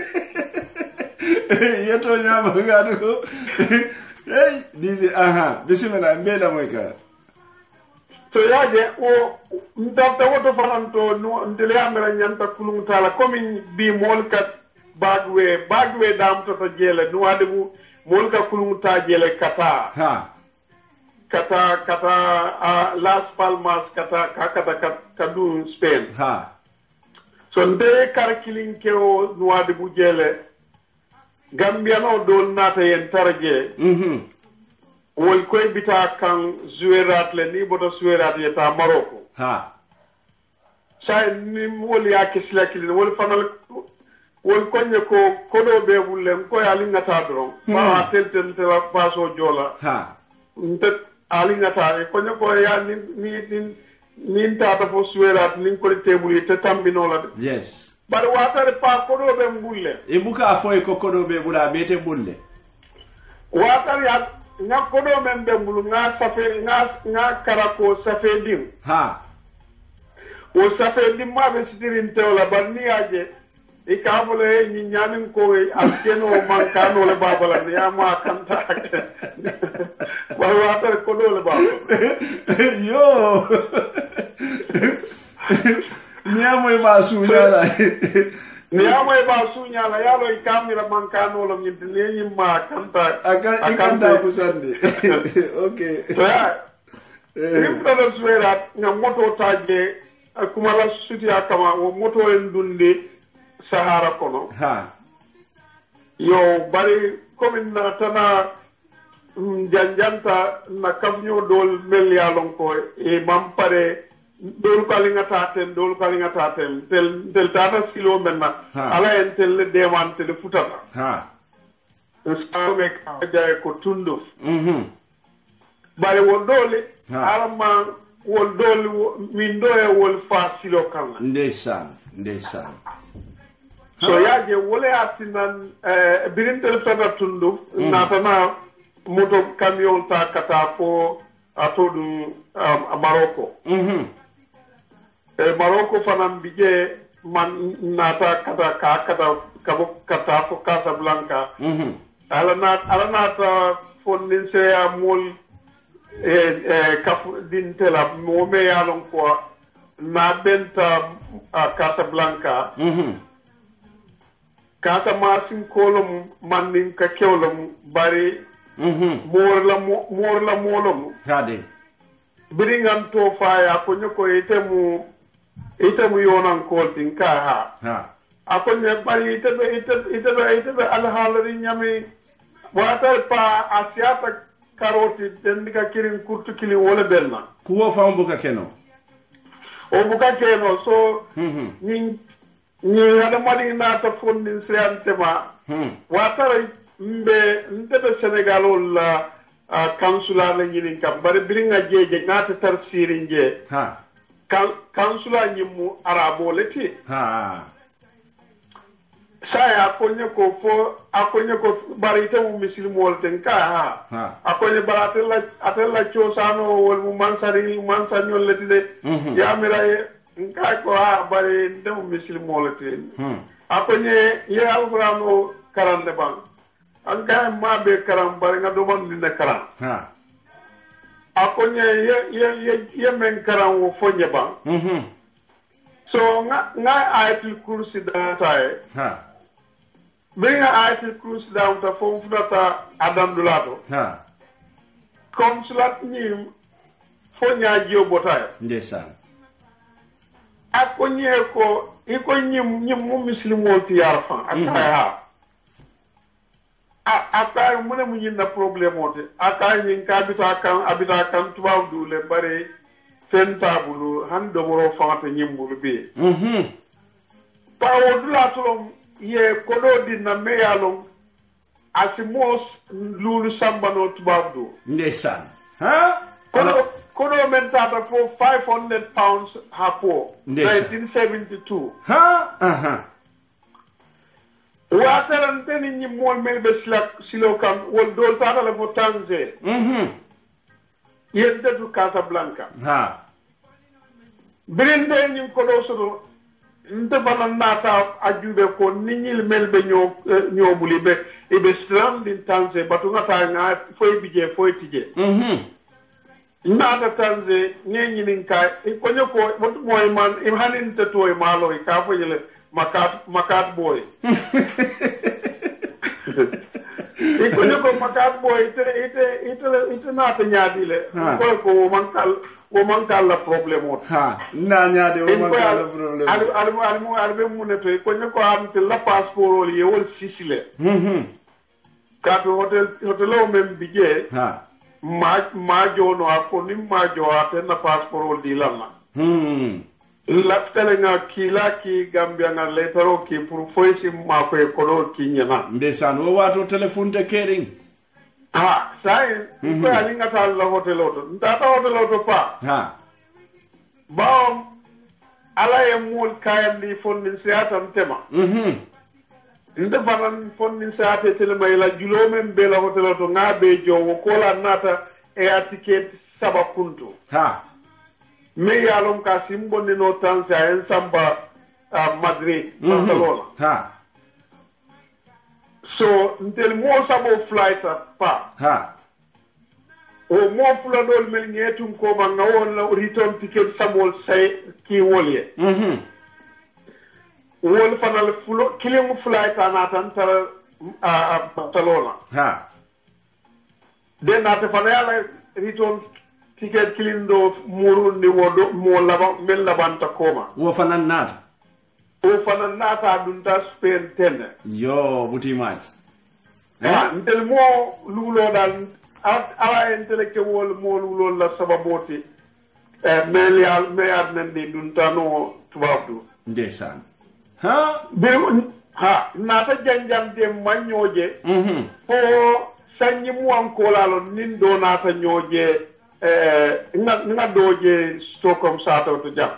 yeto nyama ngado hey dizi aha bisimila mbela mweka so yaje o ndafta woto fananto no ndele amera nyanta kulumtala komi bi molkat bagwe dam to jele no wadebu molka kulumta jele kata Las Palmas kata kadu Spain so nde karkilin ke o no wadebu jele Gambian o don nata yen tarje wol koy bita kan zuerat le ni bodo zuerat yeta Morocco say ni wol ya kisla kili wol fanal wol konye ko kodo be bulle ko ali ngata dron ba tel paso jola nte ali ngata konye ko ya ni tata fo zuerat ni ko tebuli te tambino la yes bar watare pa kodo be bulle e buka foy ko kodo be bula bete bulle watare ya nga kodo membe mbulu nga safe nga karako safe dim o safe dim ma be sidirin tewla banni aje e kabole ni nyamin ko e askeno mankano le babala ni ama kanta wa ta kodo le babala yo ni amo ba sunyala ni amo ba sunyala yalo i kamera mankano lo ni ni ma kanta akanta kusande okay so ya imtana suera na moto taje kuma la suti akama wo moto en dunde sahara kono yo bari komin na tana janjanta na kamnyo dol mel yalon ko e mampare dol kalinga taten tel tata silo menna ala en tel deman tel futata so me ka jaay ko tundu bare won dole arama wol dole min do e wol fa silo kala ndesan so yaje wole atinan birin tel tata tundu natana moto camion ta kata fo atodu Morocco Morocco fanam bije man nata kata fo Casablanca ala nata fondin se amol kafu din tela mo me yalon ko na benta Casablanca kata masin kolum mannin ka kewlum bari morla molum kade biringan to faya ko nyoko itemu yonan koltin ka akonye bari itebe alhalari nyami wata pa asiata karoti tendika kirin kurtu kili wole belna kuwo fam buka keno o buka keno so ni hada mali na ta fondin siyantema watara mbe ndebe Senegal wala kansula la nyini kam bare biringa jeje ngata tafsiri nje kansula nyimu arabo leti saya akonye ko bari te mu muslimu wol ten ka akonye baratella atella ciosano wol mu mansanyol leti de ya miraye nka ko bari te mu muslimu wol ten akonye ye alqur'ano karande ban anga ma be karam bari nga do man dina karam akonye ye men karam wo fonye ban so nga ayatul kursi da tae Bringa ayatul kursi da uta fon fudata adam dulato comme sulat ni fonya jio botae ndesan akonye ko iko nyim mu muslimo ti yarfa akaya aka mune mu nyina problème ote aka nyin ka abita kan tubaw dule bare sentabulu han do moro fawata nyimbulu be pawo dula tolom ye kodo dinna meyalom asimos lulu sambano tubabdu ndesan kodo mentata for 500 pounds hapo 1972 wataran teni nyimol melbe silo kam wol dol tata la motanze yende du Casablanca birinde nyim kodo sodo nte bana nata ajube ko ninyil melbe nyobuli be ibe strand din tanze batu ngata nga foy bije foy tije nata tanze nyenyi ninka ikonyo ko botu moy man imhanin te toy malo ka fo yele makat boy ikonyo ko makat boy ite nata nyaadile ko wo mankal la problème ot na nyaade wo mankal la problème albe muneto ikonyo ko amte la passeport oli wol sisile kato hotel o mem bije ma jono akoni ma jo ate na passeport ol dilama laftale nga kila ki Gambian na letero ki pour foysi ma ko ko ki nyana ndesan wo wato telephone te Kering sai ko alinga tal la hotel oto ndata hotel oto pa ba ala e mul kayandi fondin siatam tema nde banan fondin siate telema ila julomen be la hotel oto ngabe jowo kola nata e atiket saba kuntu me yalom ka simboni no tanse en samba Madrid Barcelona so ntel mo sabo flight pa o mo fula dol mel ngetum ko ma ngawon la return ticket sabol say ki wolye wol fanal fulo kilim flight anatan tar Barcelona den nata fanala return ticket kilindo murundi wodo mo laba mel labanta koma wo fanan nata o fanan nata dunta Spain ten yo buti match ntel mo lulo dal ala intellectual mo lulo la sababoti meyad nandi dunta no tubabdu ndesan nata janjam de manyoje o sanyi mu an kolalo nin do nata nyoje nga doje Stockholm sato to jam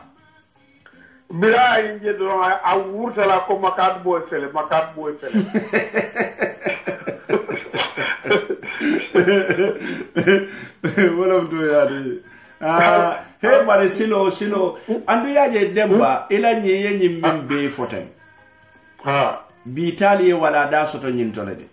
bira inje do a wurtala ko makat boy fele wala do yadi he mare silo andu yaje Demba ila nyi nyim membe foten bi taliye wala da soto nyintole de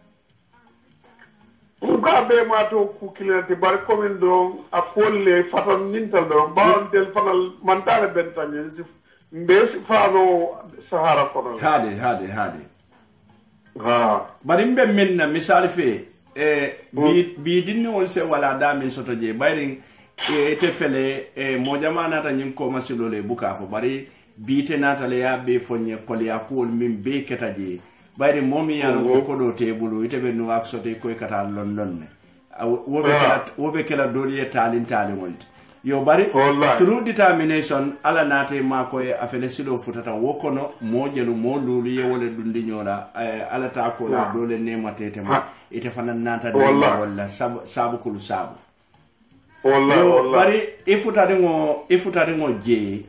Uga be ma to ku kilati bar commune do a folle faton nintal do bawon del fanal mantale bentanye mbes faano sahara kono hade bari mbe minna misal fe bi dinni wol se wala da min soto je bayrin te fele mo jamana ta nyim ko masilole buka fo bari bi te natale ya be fonye kolya ko min be ketaje bayri momi yano ko do tebulu itebe no ak sote ko kata London ne wobe kala doliye talin wolti yo bari Wallahi. through determination ala nate mako e afele sido futata wokono mojelu molulu ye wole dundi nyola ala ta ko la dole ne matete ma ite fana nata de wala sabu kulu sabu wallahi bari ifutade ngo je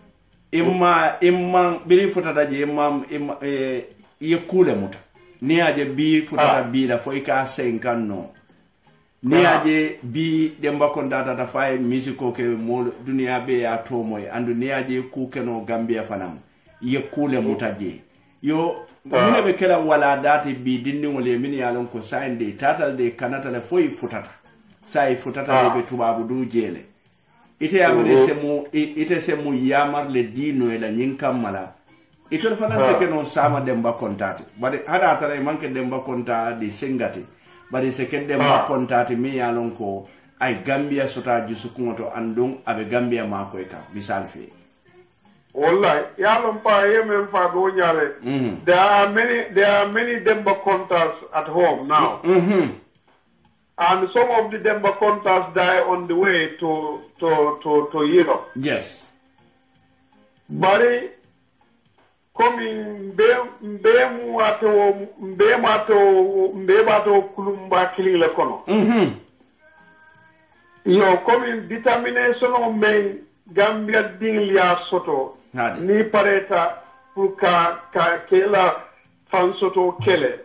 imma biri futata je imma ye kule muta ni aje bi futata bi la fo ika 5 no ni aje bi Demba Conta ta fay musico ke mo dunia be ya to moy andu ni aje ku keno Gambia fanam ye kule muta je yo mune be kala wala dati bi dindi ngole min ya lon ko sainde tatal de kanata le foy futata sai futata be tubabu du jele ite amre semu yamar le dino e la nyinkam mala ito fana seke no sama Demba Conta bari hada tare manke Demba Conta di sengati bari seke Demba Conta mi ya lon ko ay Gambia sota jusu kumoto andung abe Gambia mako eka misal fe wallahi ya lon pa yemen fa do nyare there are many Demba Contas at home now and some of the Demba Contas die on the way to Europe. Yes. Bari komi mbe mato kulumba kilile kono. Yo komi determination o men Gambia dinglia soto ni pareta pour ka kela fan soto kele.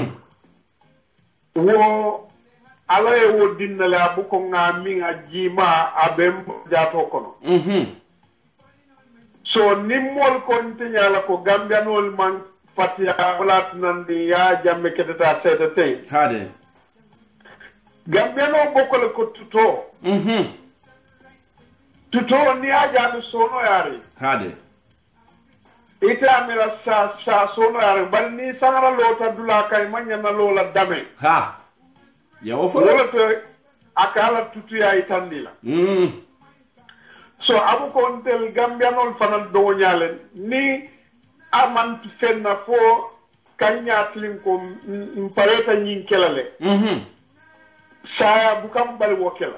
Wo ala e wo dinnale abuko ngami ajima abem jato kono so nimmol kon tinyala ko gambianol man fatia wala nandi ya jamme kedata seta tay hade gambiano bokole ko tuto tuto ni aja sono yari hade ite amira sa sono yari bal ni sangara lota dula kay manyana lola dame ha ya ofo wala to akala tutu ya itandila so abu ko ontel gambianol fanal do nyalen ni aman fenna fo kanyatlim ko pareta nyin kelale saya bukam bal wokela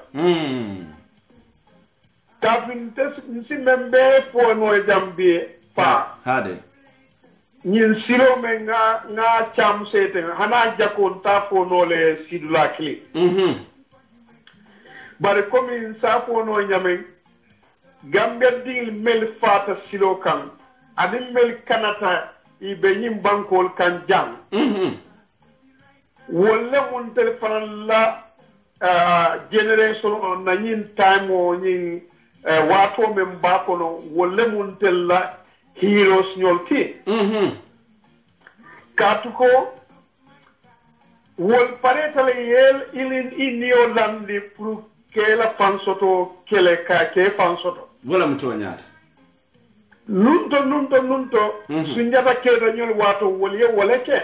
kafin tes si membe po no jambi pa hade nyin silo me nga cham sete hana jakon ta fo no le sidula kli bare komi sa fo no nyame Gambia dil mel fata silo kan adin mel kanata ibe nyim bankol kan jam wala mun telefon la generation on na nyin time o nyin wato men bakono wala mun tella heroes nyolti katuko wol paretale yel ilin inio landi pour que la fansoto kele ka ke fansoto wala mto nyaata nunto sunjata ke dañol wato wolye woleke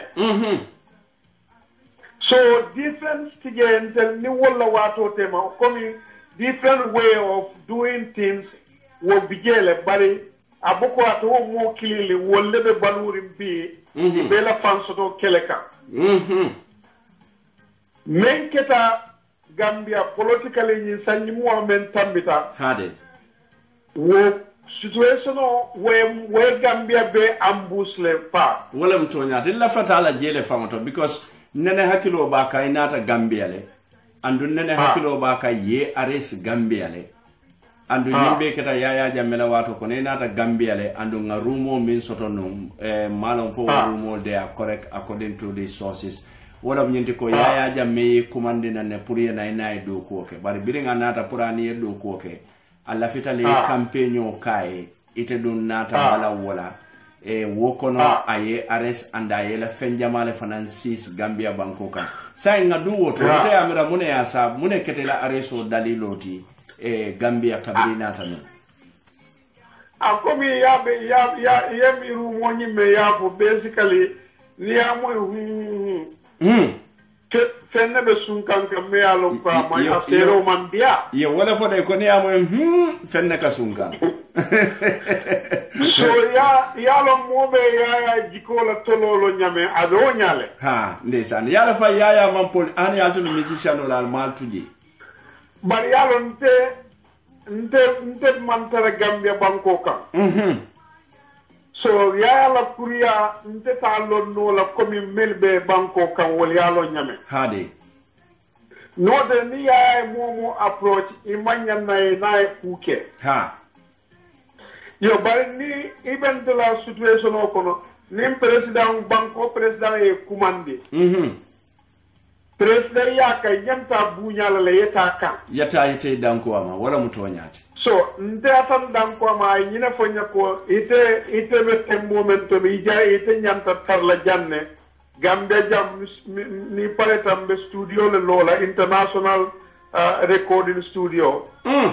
so different tigentel ni wala wato tema komi different way of doing things wo bijele bari aboko ato mo kilili wolle be baluri bi be la fansoto kele ka men keta Gambia politically ni sanyi mo men tambita hade wo situation o we Gambia be ambush le pa wala mto nyaata la fatala jele famato because nene hakilo ba kay nata Gambia le andu nene hakilo ba kay ye ares Gambia le andu yimbe keta yaya jamela wato ko ne nata Gambia le andu ngarumo min sotono malon fo rumo they are correct according to the sources wala mnyenti ko yaya jamme commande na ne pour yena ina do ko ke bari biringa nata purani do ko ke alla fitale campaigno kai ite dun nata wala wokono aye ares anda yela fenjamale finances Gambia bankoka sai ngadu woto ite amira mune ya sa mune ketela areso daliloti Gambia kabina tanu akomi ya miru moni me ya ko basically ni amu fenne be sunkan ka me alo pa ma ya sero man dia ye wala fo de ko ni amu fenne ka sunkan so ya lo mobe ya jikola tololo nyame ado nyale ha ndesan ya fa man pol an ya tulu musician la mal tuji bari ya lo nte nte mantara Gambia banko kan. So yala kuriya nte talo no la komi melbe banko kan wal yalo nyame. Hade. No de ni ya momo approach imanya na kuke. Ha. Yo bari ni even de la situation okono ni president banko president e kumandi. President ya ka yanta bunyala le yeta kan. Yata yete danko ama wala mutonyati. So nte atan danko ama nyina fonya ko ite bete momento mi ja ite nyanta tarla janne Gambia jam ni paretam be studio le lola international recording studio.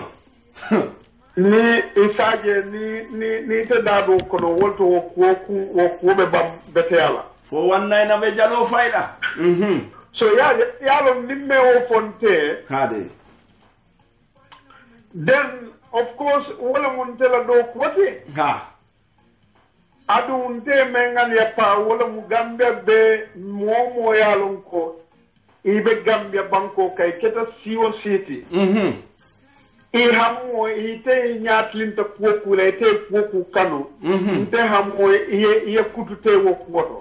Ni isaje ni te dado kono wolto wo be bam betela. For 19 abe jalo faida. So ya lo nimme o fonte. Hade. Then of course wala mun tela do kwati. Ha. Adu unte mengan ya pa wala mu Gambia be momo ya lonko ibe Gambia banko kay keta siwo city. I hamo ite nyatlinta kwoku la ite kwoku kano. Nte hamo iye kutute wo kwoto.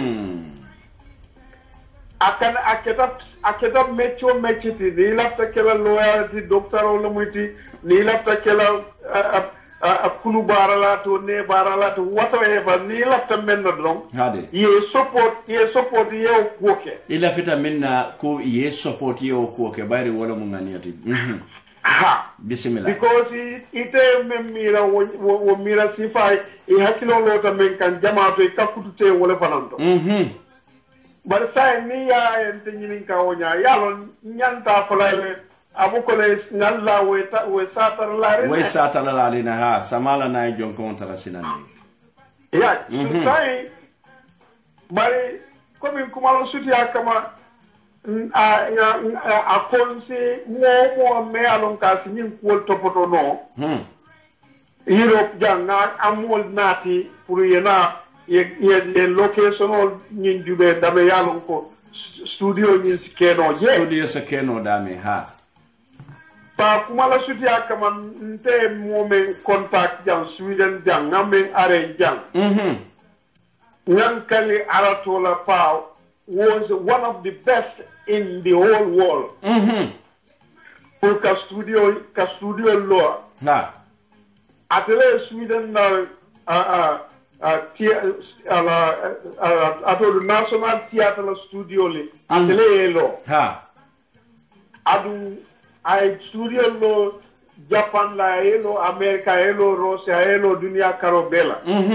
Aketa mechiti ni lafta kela loyalty doctor wala muti ni lafta kela kulu baralato ne baralato whatever ni lafta menna dron. Hade. Ye support ye kwoke. Ila fita minna ko ye support ye kwoke bayri wala munganiati. Ha. Bismillah. Because ite mira wo mira sifai hakilo lota men kan jamato ikakutute wala fananto. But say ni ya ente nyinin ka wonya yalo nyanta falaile abuko le ngalla we satar la We satar la na ha samala na jon konta la sinani. Yeah, say bari komi kumalo suti akama a konse mo me alon ka sinin ko topoto no. Europe janga amol nati pour yena ye location nyin jube dame yalon ko studio nyin keno je studio sa keno dame ha pa kuma la suti akama nte mo men contact jang Sweden jang ngamen are jang Nyankali Aratola Pa was one of the best in the whole world. For studio law. Ha. Atele Sweden atole National Theatre Studio le. Atele law. Ha. Adu I studio law Japan la elo, America elo, Russia elo, dunia karobela.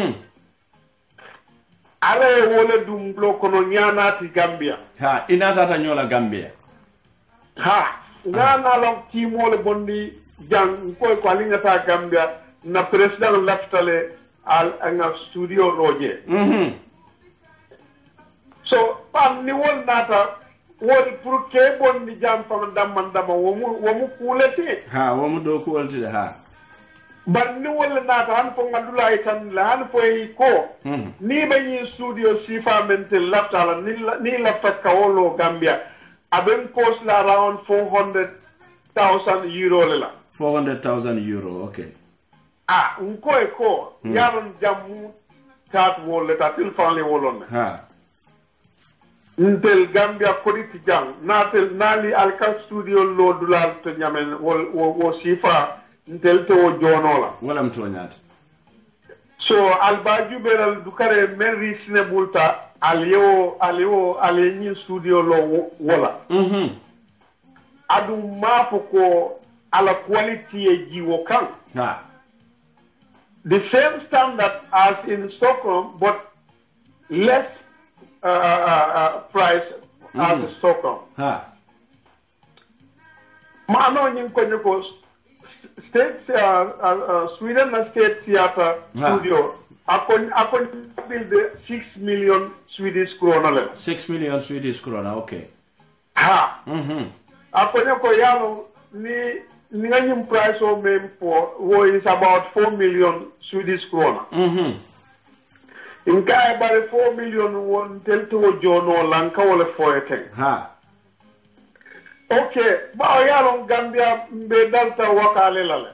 Ale wole dum bloko no nyana ti Gambia. Ha, inata ta nyola Gambia. Ha, nyana long timo le bondi jang ko alinga ta Gambia na president laftale al nga studio roje. So pam ni won nata wol pour ke bondi jam fam damandama womu kulete. Ha, womu do kulete ha. But ni wala nata han fo ngandula itan la han fo ko ni bayi studio sifa mental laptala ni laptop kawolo Gambia aben cost la around 400,000 euro lela 400,000 euro okay ko yaron jamu tat wala tatil fanle wolon ha Intel Gambia koditi jang natel nali alka studio lo dulal to nyamen wo sifa Intel to jonola wala mtonyata so albaju beral dukare men reasonable ta aliyo studio lo wala adu mapo ko ala quality e jiwo kan ha the same standard as in Stockholm but less price as in Stockholm ha ma no nyin ko nyoko state Sweden na state theater studio akon build 6 million Swedish krona le 6 million Swedish krona okay ha akon ko yalo ni nganyim price o mem for is about 4 million Swedish krona in kay bare 4 million won tel to jono lanka wala foyete ha Okay, ba yaron Gambia mbe dalta wakale lale.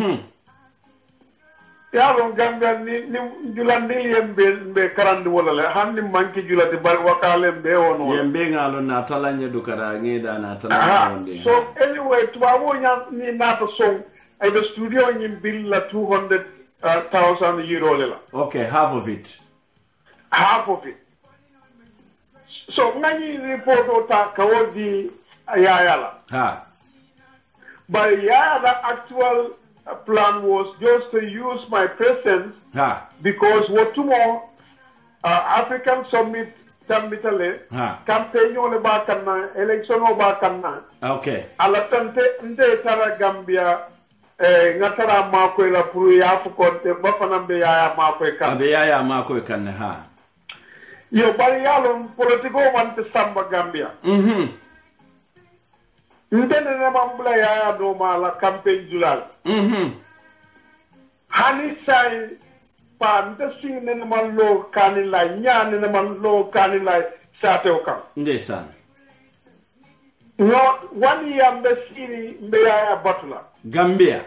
Yaron Gambia ni julandi yembe karandi wala le hanni manki julati bar wakale mbe wono. Yembe ngalo na talanya dukara ngeda na talanya wonde. So anyway, tubawo ni nata song ay the studio nyim bill la 200,000 euro lela. Okay, half of it. Half of it. So ngani report ota kawodi ayala. Ha. But yeah, the actual plan was just to use my presence because what tomorrow African Summit Tambitale campaign on about election about okay. Alatante nte tara Gambia ngatara mako la puru ya fukonte bafana mbe ya mako kan. Abe ya mako kan ha. Yo bari yalon politiko wante samba Gambia. Ndene na mambula ya do mala campaign julal. Hani sai pa ndesing nene malo kanila nyane nene malo kanila sate okan. Ndesan. No, 1 year mbesiri mbe ya batula. Gambia.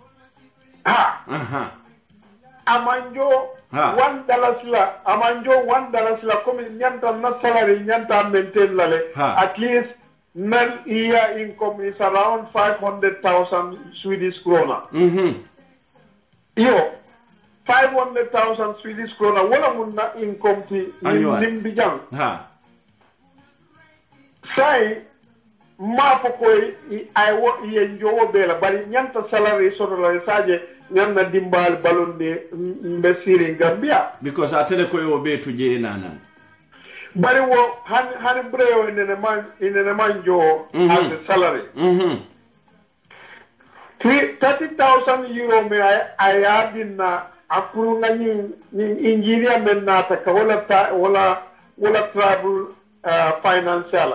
Ha. Amanjo $1 la. Amanjo $1 la. Komi nyanta na salary nyanta maintain lale. At least men year income is around 500,000 Swedish krona. Yo, 500,000 Swedish krona. Wala muna income ti nimbijang. Sai mapo koy ay wo yenjo bela bari nyanta salary soro la saje nyanda dimbal balonde mbesiri Gambia because atele koy obe tuje nanan bari wo han breo inene manjo as a salary 30,000 euro me ay adina akuru ngani engineer men nata ka wala travel financial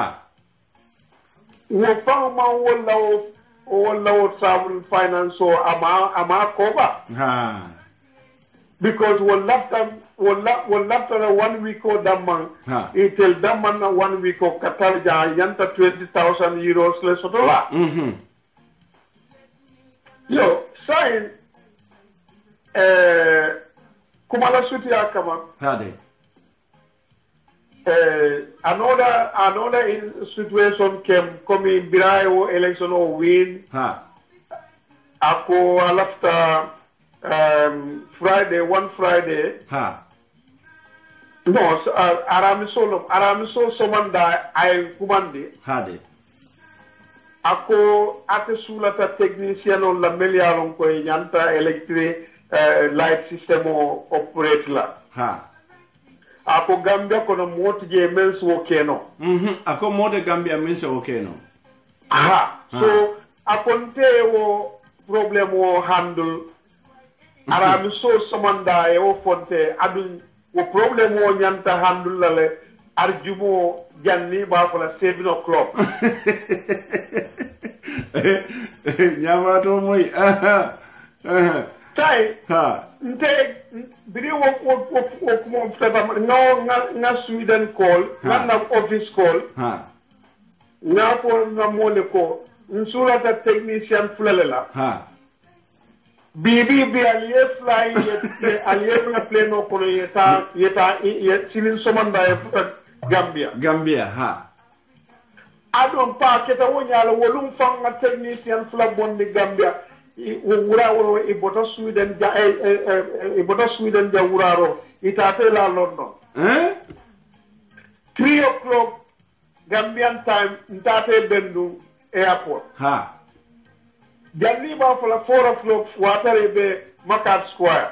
wo fama wala travel finance so ama cover because one lafta 1 week or damman itel damman 1 week or katarja yanta 20,000 euros le sotola yo sign kumala suti akama another situation came coming birayo election or win ako alafta one Friday no aramiso somanda ay kumandi ako ate sulata technician on la melialon ko yanta electric light system operate la ako Gambia kono moti je mens wo keno ako mode Gambia mens wo keno so akonte wo problem wo handle arabi so samanda e wo fonte adun wo problem wo nyanta handle lale arjumo janni ba ko la 7 o'clock nyama to moy tai nte biri wo mo feta no nga Sweden call na office call na ko na mole ko nsula ta technician fulalela bibi bi aliye fly aliye na pleno ko yeta silin somanda e Gambia adon pa keta wonyala wolum fanga technician fula bondi Gambia wura ibota Sweden ja wuraro itate la London 3 o'clock Gambian time ntate bendu airport janni ba fala 4 o'clock watare be Makat Square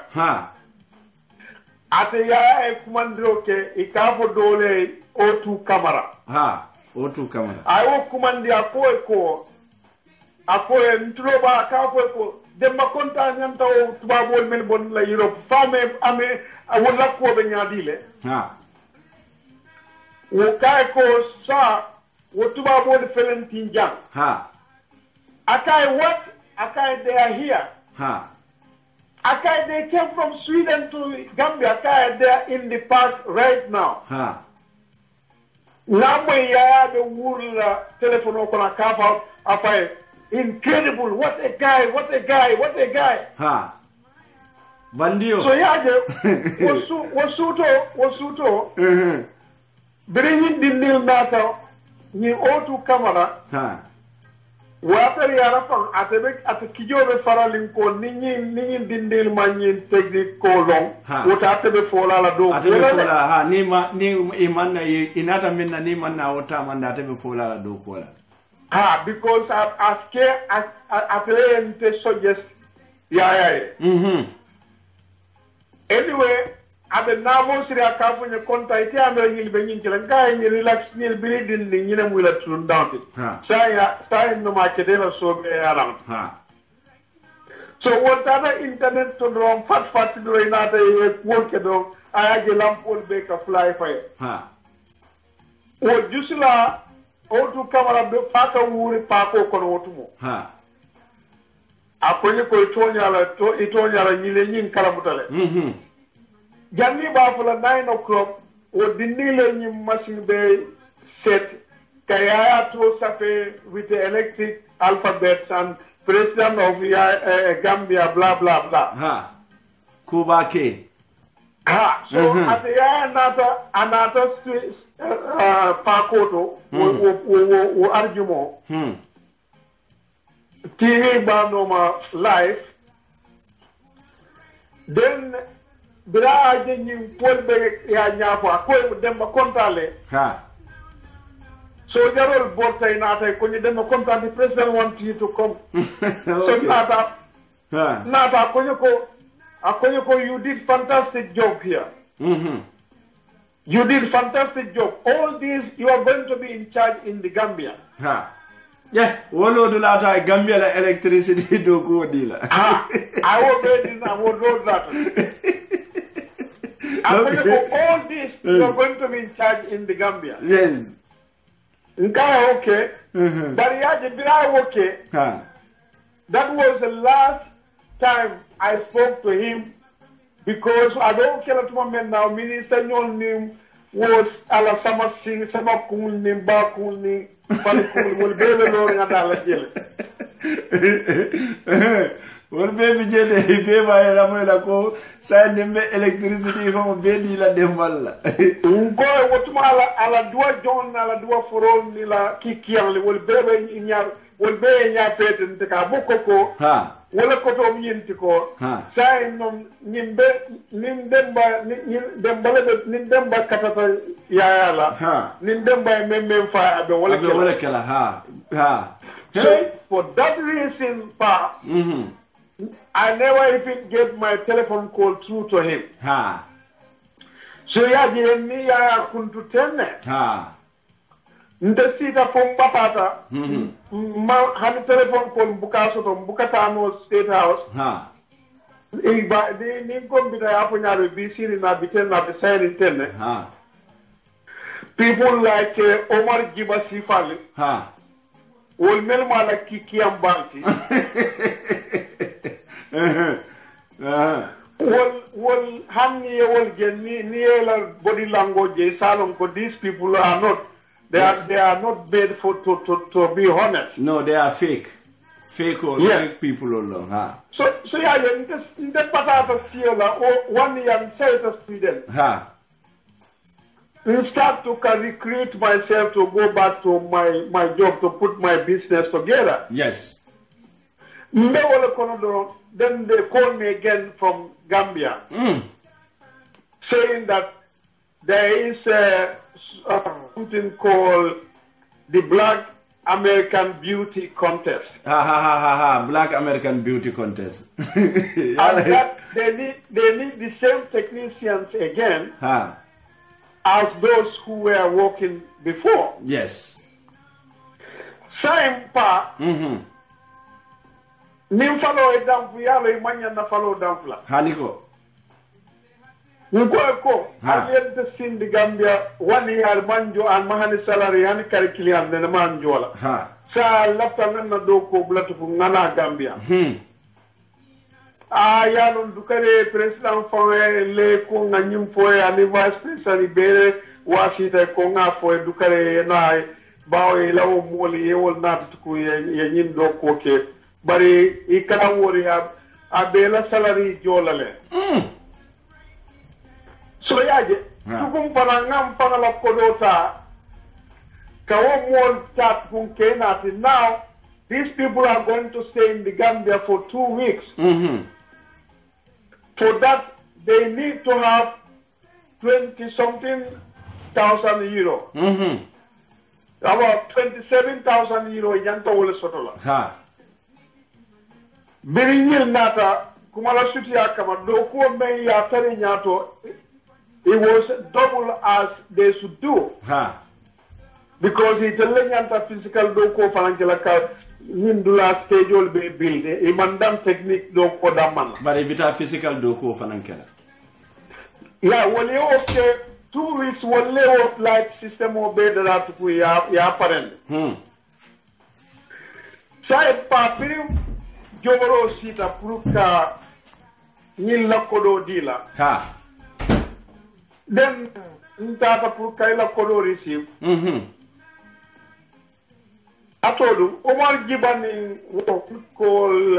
ate ya e kumandro ke ikafo dole O2 camera O2 camera ayo kumandi ako ntuloba ko Demba Conta nyanta o tubabol men bon la Europe fame ame wala ko be nyadile wo kay ko sa wo tubabol felentin jang akai they are here akai they came from Sweden to Gambia akai they are in the park right now Namo ya be wurla telephone ko na kafa apa incredible, what a guy. Ha. Bandio. So yaje wasuto bring the nil nata ni otu camera. Ha. Water yarafan at kijobe faralin ko ni dindil manyin technique ko long wota atebe fola la do ha ni imanna inata minna ni manna wota manda atebe fola la do kola because I suggest anyway abe namo siri akafunye konta ite amere nyilbe nyinkela ngai ni relax ni bleeding ni nyina mwila turun down saya no market la so be alam so what other internet to wrong fat do inata e work do ayaje lampol be ka fly fire o jusila o tu camera be fata wuri pako kono wotumo akonye ko itonya la nyile nyin kala mutale Jangi bafula 9 o'clock o dinile ni machine be set kaya to safe with the electric alphabets and president of Gambia blah blah blah. Kuba K. So at the another pakoto o argument. TV banoma live. Then Bra aje ni polbe ya nyafa ko Demba Conta le so jarol borta inata ko ni Demba Conta the president want you to come so nata akonyo ko you did fantastic job here you did fantastic job all these you are going to be in charge in the Gambia yeah wolo do lata Gambia la electricity do ko dila I will road that for all this, you are going to be in charge in the Gambia. Yes. Okay. But okay. That was the last time I spoke to him because I don't care at moment now. Minister name was ala sama sing sama cool name ba cool name pal cool will be no ngada jele. Wol baby jede be ba la mo la ko sa nembe electricity famo be di la dembal la ngo wotuma ala duwa jon ala duwa foro ni la kikian le wol bebe nyar wol be nya pete ntika bokoko wala ko to nyinti ko sa no nimbe nimdemba katata ya la nimdemba memme fa abe wala kala hey for that reason pa I never even get my telephone call through to him. So ya ni ya kuntu tenne. Ndesita from papata. Ma hani telephone call bukaso to bukatano state house. Iba di ni kombita hapo nyabe bisiri na biten na beside tenne. People like Omar Gibasi Fali. Wol melma la kiki ambanti. Wol hamni wol genni ni la body language salon ko these people are not they are not made for to be honest. No, they are fake fake people alone so yeah in the patata siola or 1 year say to Sweden start to recruit myself to go back to my job to put my business together. Yes. Then they called me again from Gambia, saying that there is something called the Black American Beauty Contest. Black American Beauty Contest. And that they need the same technicians again as those who were working before. Yes. Same part. Nim follow it down for yalo manya na follow down fla. Haniko. Ngoko, I had to sing the Gambia 1 year manjo and mahani salary and curriculum na manjola. Sa lapta na doko blatu ngana Gambia. Yalo dukare president for le ko nganyum for ani vice president ibere wasita ko nga fo dukare na bawo lawo moli yewol nat ko ye nyin do ko ke bari I kala wori a bela salary jolale so yaje tugum pana ngam pana la kodota kawo mol chat kun kenati now these people are going to stay in the Gambia for 2 weeks. For that, they need to have 20-something thousand euro. About 27,000 euro yanta wole sotola. Ha. Birinyil nata kumala suti akama do ko men ya tare nyato it was double as they should do. Ha. Because it's a lenyanta physical do ko fanankela ka Nindula schedule be build a mandam technique do ko daman. But a bit of physical do ko fanankela. Yeah, well you okay 2 weeks will lay off light system obey that we ya parent. Sai papirim joboro sita pruka nilla kodo dila. Ha. Then ntata pruka ila kodo receive. Atodu Omar Gibani what call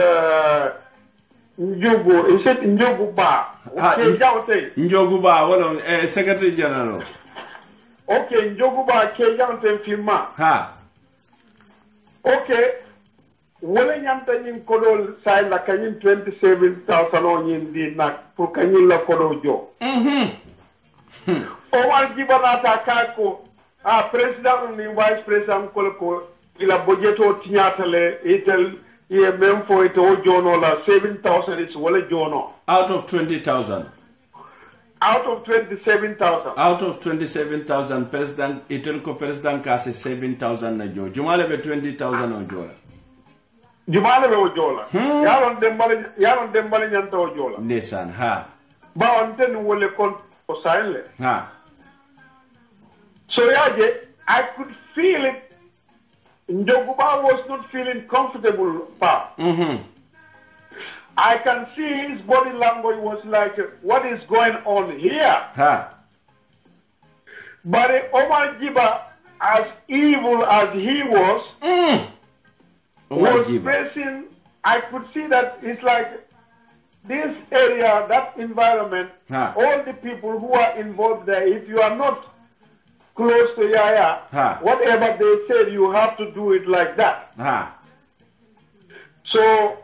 Njogu, is it Njogu Ba? Okay, Njogu Ba, well, Secretary General. Okay, Njogu Ba, Kejante Firma. Ha. Okay, Wellen Yantanin Kodol side like 27,000 on in the Nak, Pukanilla Kodojo. Omar Gibanata Kako, President and Vice President Koloko. Ila budgeto tinyatale itel ye memfo ito jono la 7,000 is wala jono out of 20,000 out of 27,000 out of 27,000 president itel ko president ka se 7,000 na jo jumale be 20,000 o jola jumale be o jola yaron dembale nyanta o jola ndesan ha ba on ten wole kon o saile ha so yaje I could feel it. Njoguba was not feeling comfortable, Pa. I can see his body language was like, what is going on here? Ha. But Omar Jiba, as evil as he was pressing, I could see that it's like this area, that environment, all the people who are involved there, if you are not close to Yaya, whatever they said, you have to do it like that. So,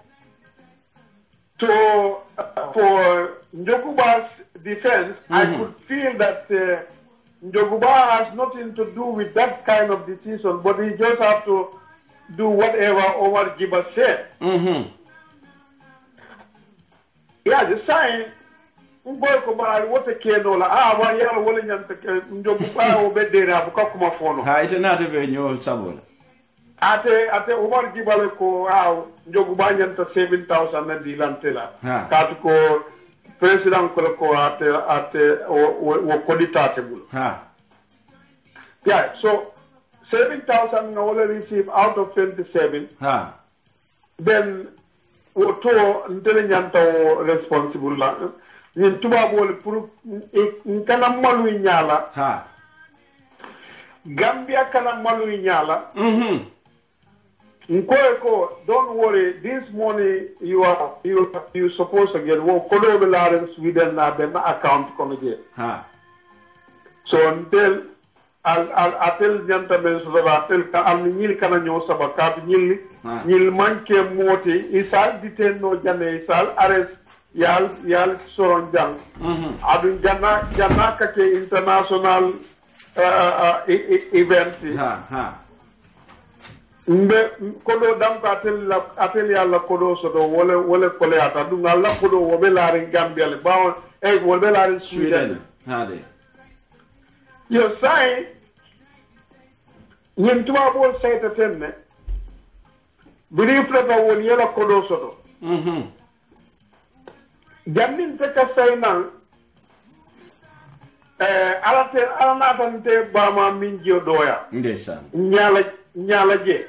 for Njoguba's defense, I could feel that Njoguba has nothing to do with that kind of decision, but he just have to do whatever Omar Giba said. Yeah, the sign. Mboy ko ba wote keno la wa yalla wala nyanta ke njobu ba o bedera bu kuma fono ha ite na te be nyo sabola ate Omar Gibale ko njobu ba nyanta 7,000 na dilantela ka ko president ko ate o koditate bul yeah so 7,000 na wala receive out of 27 then o to ndele nyanta o responsible la nin tubabol pour kana malu nyala Gambia kana malu nyala ko don't worry, this money you supposed to get wo kodo be laren Sweden na be na account kono je so until atel gentlemen so atel ka am nyil kana nyo sabaka nyil manke moti isal ditenno jane isal arrest yal soron jang adun janna kake international event mbe kodo dam ka atel yalla kodo so do wole kole ata dum alla kodo wo be laari Gambia le bawo wo be laari Sweden hade yo sai ñen tuba bol sayta tenne biri plata wol yela kodo so do Jamin te ka saynan alanatante bama min jio doya ndesan nyala je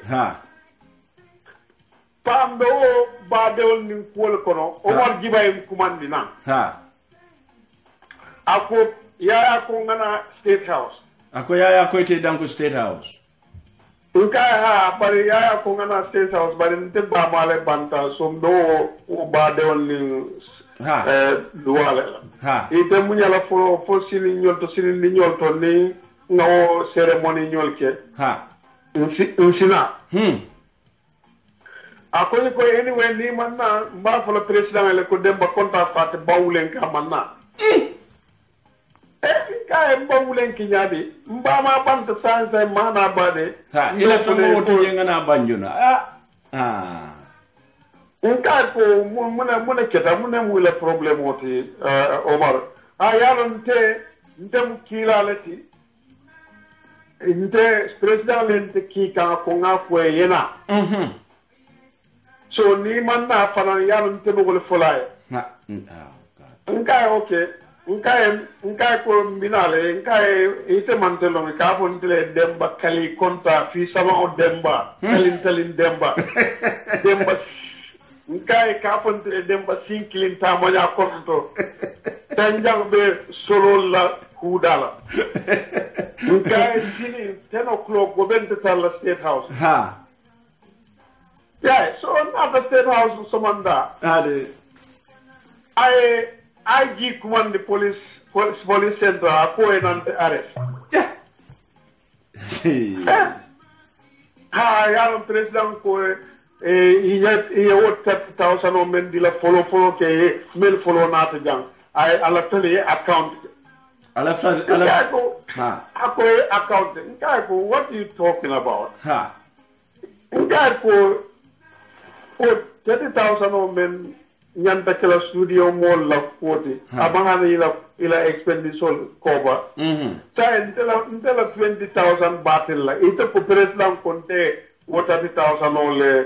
pambe o badewol nin kuwol kono Omar Jibayim kumandi nan ako yaya ko ngana State House ako yaya ko ite danko State House Nka ha bari yaya ko ngana State House bari nte ba male banta so do o ba de on duwale ha ite munyala fo sini nyolto ni ngawo ceremony nyolke ha insina akoni ko anyway ni manna mba fo le president le ko Demba Conta fat bawulen ka manna ka bawulen ki nyaadi mba ma banta sansa mana bade ha ila to wotu yengana banjuna nka ko muna keta muna mu le problème oti Omar yalon nte mu kila lati nte president lente ki ka ko nga fo yena so ni man na fana yalon nte mo le folaye nka okay nka ko minale nka ite mantelo ka fo ntele Demba kali konta fi sama o Demba kalin Demba nkai ka fonte Demba sinkilin ta moja konto tanjang be solo la hudala nkai sini 10 o'clock go bente tala State House yeah so not the State House somanda I gi command the police center ko enante arrest yaron president ko il y a 30,000 o men dila follow ke mel follow nata jang ay ala tele account ala ako account nka ko what are you talking about nka ko 30,000 o men nyanta kala studio mall la koti abanga ila expenditure cover sa intela 20,000 batil la ita ko president konte 30,000 o le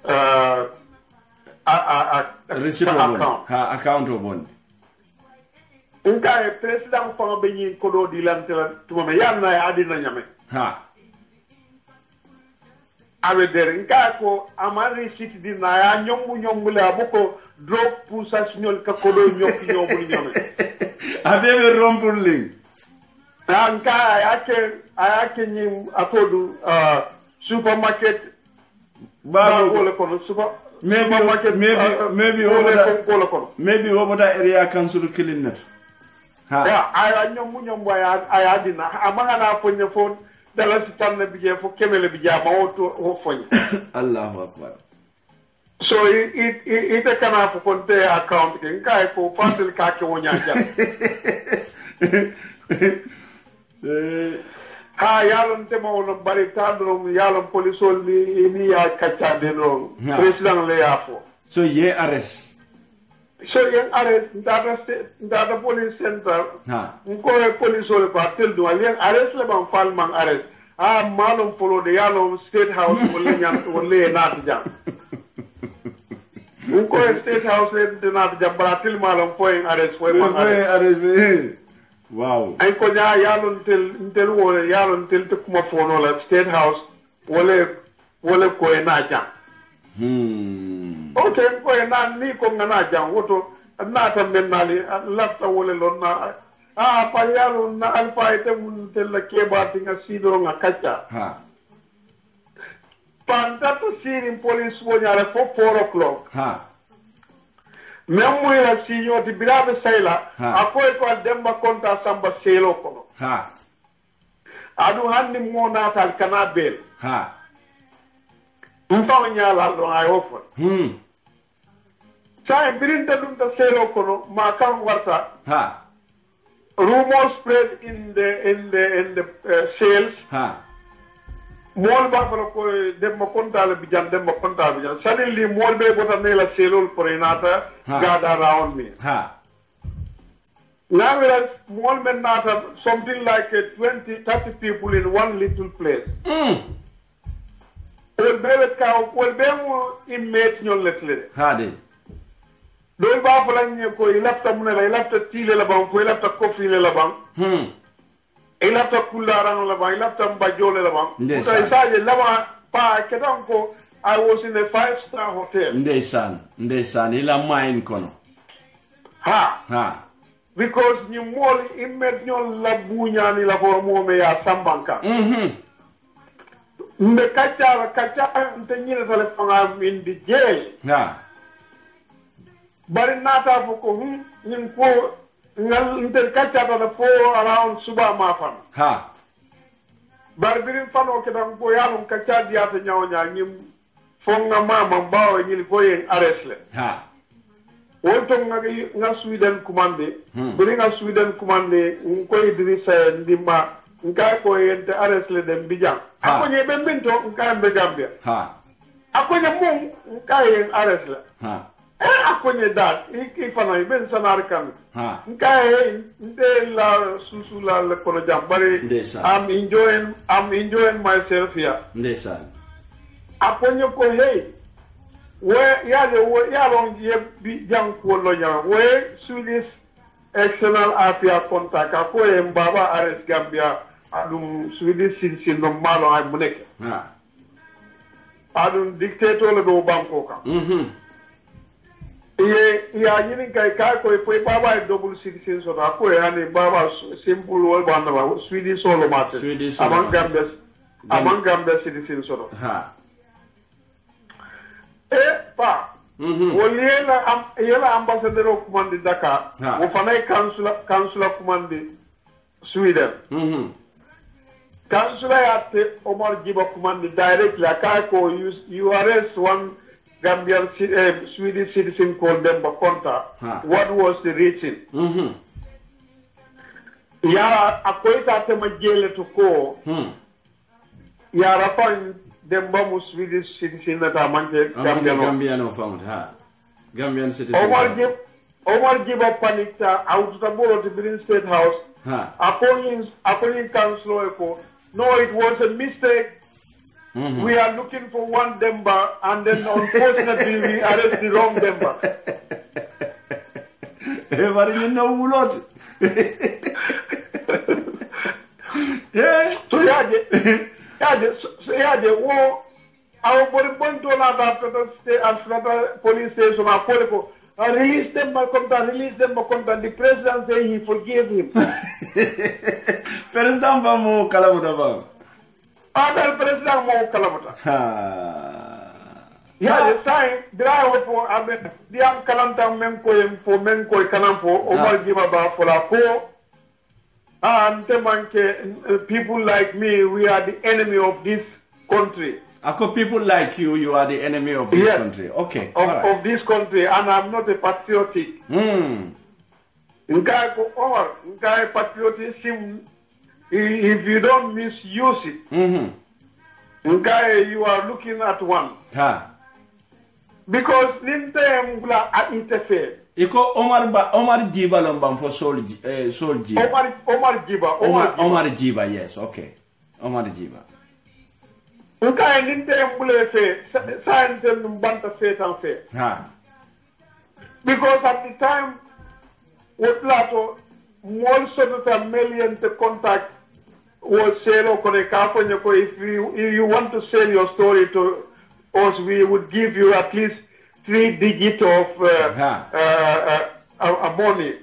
account obon nka president fa be yin ko do dilantela tuma me yanna adina nyame awe der nka ko amari city dina ya nyombu la boko drop pusa signol ka ko do nyombu nyame abebe rompurling nka ayake ni akodu supermarket Bago kono super maybe over that area council killing net ya aya nyombu aya dina amanga na fonye fon dala sitanna bije fo kemele bija ma o fonye Allahu akbar so it kana fo konte account ke nkai ko fandel ka ke wonya yalon tema wono bari tadro yalon polisol ni ya kacha de no president le yafo so ye arrest ndata police center ko polisol pa tel do ale arrest le ban falman arrest malum polo de yalon State House wala nyam wala nat jam ko State House le nat jam bratil malum point arrest foi man arrest wow ay ko ja yalon tel wala yalon tel to kuma fono la State House wala ko na jam okay ko na ni ko na jam woto na ta menali lafta wala lonna pa yalon na alfa ite mun tel la ke ba tinga sidoro nga kacha panta to sirin police wo nyara fo 4 o'clock même moi la signo di bilabe sayla akoy ko Demba Conta samba selo kono adu handi mo natal kanabel mfaw nyala do ay ofo sa birinta dum ta selo kono ma kan warta rumors spread in the sales mol ba ko Demba Conta le bijan Demba Conta bijan suddenly mol be bota nela selol porinata gada around me now whereas mol men nata something like 20-30 people in one little place will be mo image nyol letle dol ba fa lañ ko ilafta mun la ilafta tile la ban ko ilafta coffee le la ban ilafta kullaran la ban ilafta mbajole la ban ko isaje la ba pa kedan ko I was in a 5-star hotel ndeysaan ila mine kono because ñu mool immet ñol la buñani la ko moome ya sambanka mbe kacca nte ñina tale fanga min di jeey bari naata fo ko ñin ko ngal nte kacca ta fo around suba ma fan bari birin fano ke dan ko yalum kacca diata ñawña ñim fonga mama bawo ñil ko yen arrest le wonto nga Sweden commande bari nga Sweden commande ko Idrissa ndima nga ko yen te arrest le dem bijam ako nye be minto nga be Gambia ako nye mum nga yen arrest le ako nye dat iki fana ben sanar kan nga yen nde la susu la le kono jam bari I'm enjoying myself here ndesan ako nye ko hey we yalong ye jang ko lo nya we Swedish external affair contact ako e mbaba arrest Gambia adum Swedish citizen no malo ay munek adum dictator le do banko ka ya yini kay ka ko e baba e double citizen so ako e ani baba simple wol banda ba Swedish solo mate among Gambia citizen so yela ambassadeur o commande Dakar o fanay kansula commande Sweden kansula yatte Omar Jiba commande directly ko you arrest one Gambian Swedish citizen called Demba Conta. What was the reason? Ya akoita tema jele to ko ya rafan Demba mu Swedish citizen that amante Gambian found Gambian citizen. Omar Jiba panikta out the board of the Green State House. Appointing councillor ko. No, it was a mistake. We are looking for one Demba, and then unfortunately we arrest the wrong Demba. But you know what? So war. Our body to after the police station. Release them, the president say he forgave him. President Bamu Kalamuta. Other president mo Kalamuta. The sign drive for the Kalanta Menko Kanampo, Omar Gimaba for la four. And people like me, we are the enemy of this country. People like you are the enemy of this country. Okay. Of this country, and I'm not a patriotic. Patriotism, if you don't misuse it, you are looking at one. Because Ninte Mula interfere. Iko Omar Jiba lombam for Soul Jiba. Omar Jiba, yes, okay. Omar Jiba. Ninte Mula fe, science and Banta fe and fe. Because at the time, what Lato, more sort of million to contact was sale or if you want to sell your story to us, we would give you at least 3 digits of money.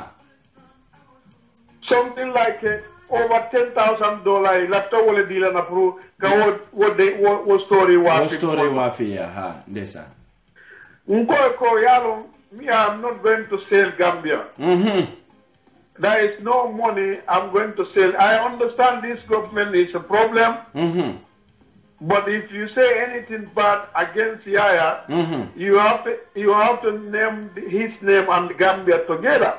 Something like over $10,000. Laptop will deal and approve. What story was? What story was? Desa. I'm not going to sell Gambia. There is no money I'm going to sell. I understand this government is a problem. But if you say anything bad against Yaya, you have to name his name and Gambia together.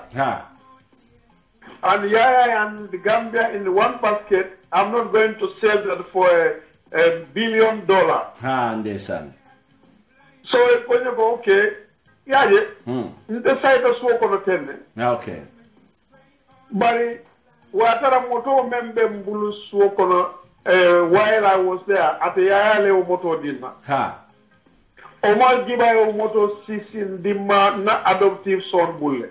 And Yaya and the Gambia in one basket, I'm not going to sell that for $1 billion. Understand. So when you go, okay, the side of smoke on the 10. Okay. But Watara Moto Mengbe Mbulu Swokono. While I was there at the Yale Moto Dima. Omar Giba Moto Sisin Dima na adoptive son bulle.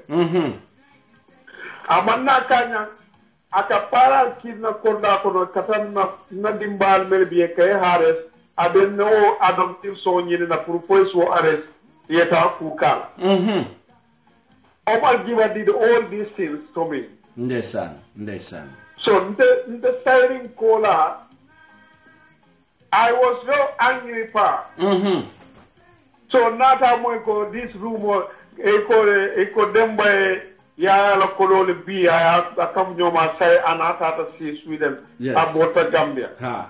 Amana Kanya Akapara Kidna Korda Kono Katan na Dimbal Melbie Kay Harris, Aben no adoptive son in a purpose for arrest yeta Kukal. Omar Giva did all these things to me. Ndesan. So the siren cola, I was so angry pa. So not how this rumor eko Demba ya la kolole bi ya akam nyoma say anata si Sweden about Gambia. Ha.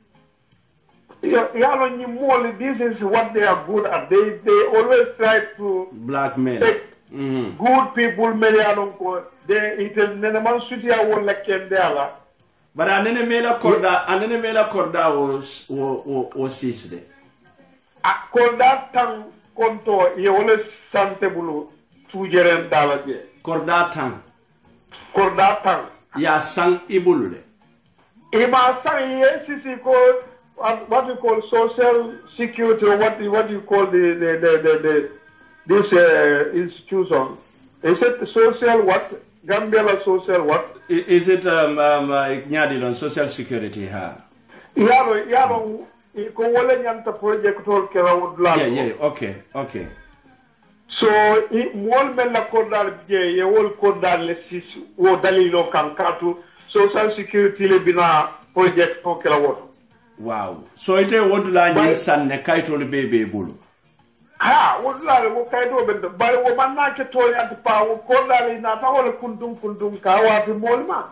This is what they are good at. They always try to blackmail. Take good people, they it is nenaman sutia wala kendala. But anene mela korda o sisde. Korda tang konto ye wala sante bulu tujeren dalaje. Korda tang. Ya sang ibulule. Ima sang yes is called what you call social security or what you call this institution. Is it social what? Gambian social what? Is it Nyadilon social security ha? Yaro ko wala nyanta project tol kera wudla. Yeah, okay. So mol mel la kodal je ye wol kodal le sis wo dalilo kan katu social security le bina project to kera wud. Wow. So ite wodula nyi sanne kaito le bebe bulu. Ha, wodula le wo kaito bende bari wo manna ke to yanta pa wo kodal na ta wala kundum ka wa bi molma.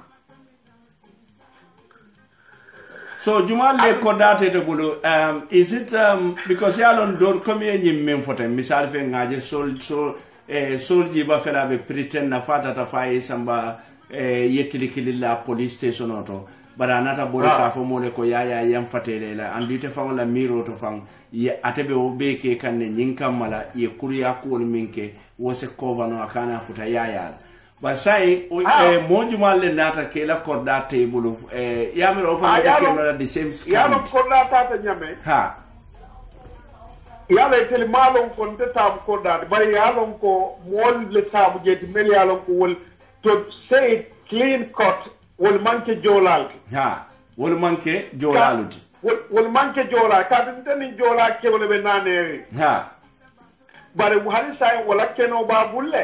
So Jumal le kodate te bulu is it because yalon dor comme nyim mem fote misal fe ngaje sol jiba fela be pretend na fata ta fay samba yetili kililla police station auto bara nata bori ka fo mole ko yaya yam fatele la andite fa wala miro to fam ye atebe o beke kanne nyinkam mala ye kuriya ko minke wo se kovano akana futa yaya ba sai mo Jumal le nata ke la korda table yamiro fa ke the same scam yalo korda ta nyame ha yalo tel malon kon te tab korda bari yalo ko mol le tab je mel yalo ko wol to say clean cut wol manke jolal ha wol manke jolalut wol manke jola ka tin jola ke wol be naneri ha bari hali sai wala keno ba bulle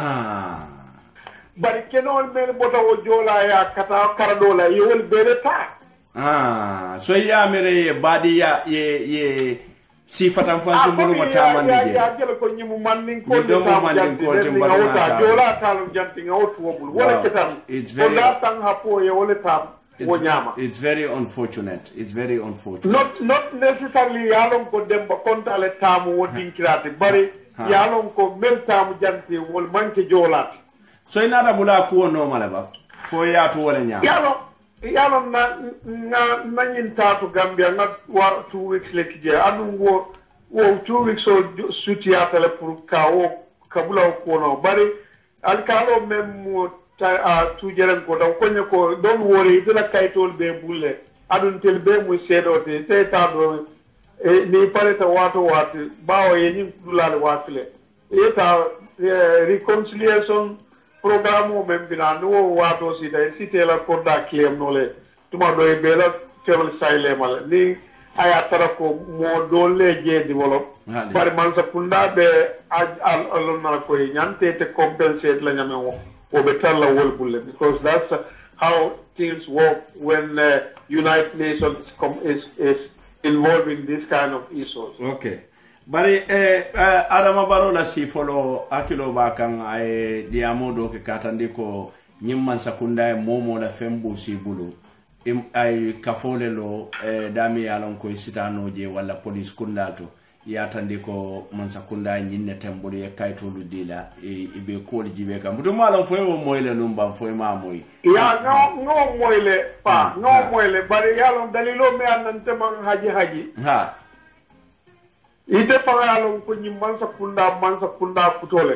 bari kenol men bota wo jola ya kata karadola yewol bereta so ya mere badi ya ye sifatan fansu mulu matamandi je ya jelo ko nyimu manning ko ta jola talum janti ngawtu wobul wala ketam it's very tan hapo ye wala tam wo nyama it's very unfortunate not necessarily yalon ko Demba Conta le tamu wo dinkirate bari yalon ko mel tamu janti wol manke jolat. So inada bula kuo normal ba fo ya to wala nya yalo na nyinta to Gambia na 2 weeks lekije adu wo 2 weeks o suti atale pour kawo kabula ko no bari alkalo mem tu jeren ko daw konye ko don wori dina kaytol be bulle adun tel be mu sedo te ta do ni pareta wato bawo yenin dulal watile eta reconciliation programme o men bina no wato si da si tela korda claim no le tuma do e bela febel sayle mal ni aya tarako mo do le je develop par man sa kunda be al na ko nyante te compensate la nyame o be talla wol bulle because that's how things work when United Nations is involved in this kind of issues. Okay. Bari Adama Baro la si folo akilo bakang ay diamodo ke katandi ko nyimman sakunda momo la fembu si bulu ay kafole lo dami alon ko sitano je wala police kundato ya tandi ko man sakunda nyinne tembulu e kayto lu dila ibe ko jibe kam buto malon fo o moyle numba fo ma moy ya no moyle pa no moyle bari yalon dalilo me anante man haji ha ite paralon ko nyi mansa kunda kutole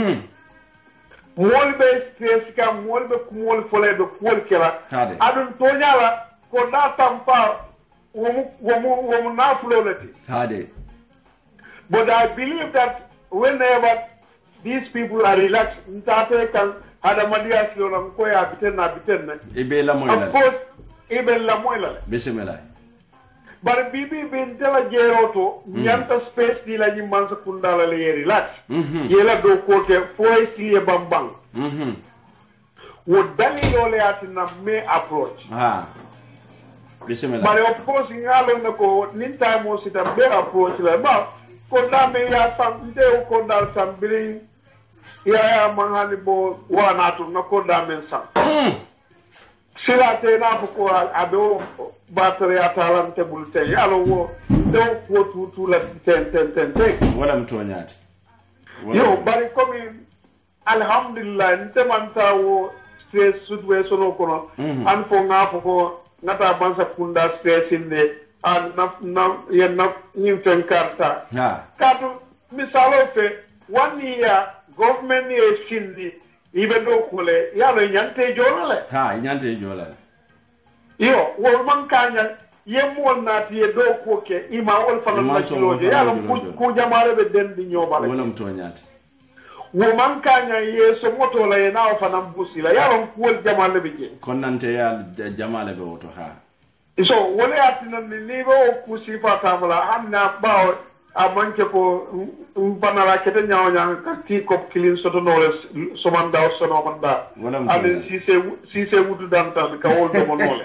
molbe stress ka molbe kumol fole be pol kera adun tonyala ko da tampa womu na flolati hade but I believe that whenever these people are relaxed ntate kan hada madia silon ko ya biten na ibe la moyla of course ibe la moyla bismillah bar bibi bin tela jeroto nyanta space di la ni mansa kundala le yeri lat yela do ko ke foy si e bambang wo dalilo le atina me approach bismillah but of course ngalo nako ninta mo sita be approach la ba ko da me ya sam de ko dal sam bring ya mangani bo wana to nako da men sam sila te na ko ado battery atalante bulte yalo wo do ko tutu la ten wala mtonyati yo bari komi alhamdulillah nte manta wo stress situation kono an fo nga ko ngata bansa kunda stress inde an na yenna nim fen karta kadu misalo fe 1 year government ye shindi ibe do kule yalo nyante jolale nyante jolale yo wo man kanya yemol nati ye do ko ke ima wol fana ma jolo yalo ku jamare be den di nyobale wala mtonyati wo man kanya ye so moto la ye na fana busila yalo ku wol jamale be je konnante ya jamale be woto so wole atina ni go ku sifa tamala amna bawo amanke ko banala kete nyaaw nyang ka ti ko kilin soto no so man daw so no man da ale si se wutu danta ka wol do monole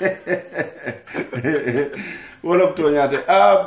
wala to nyaate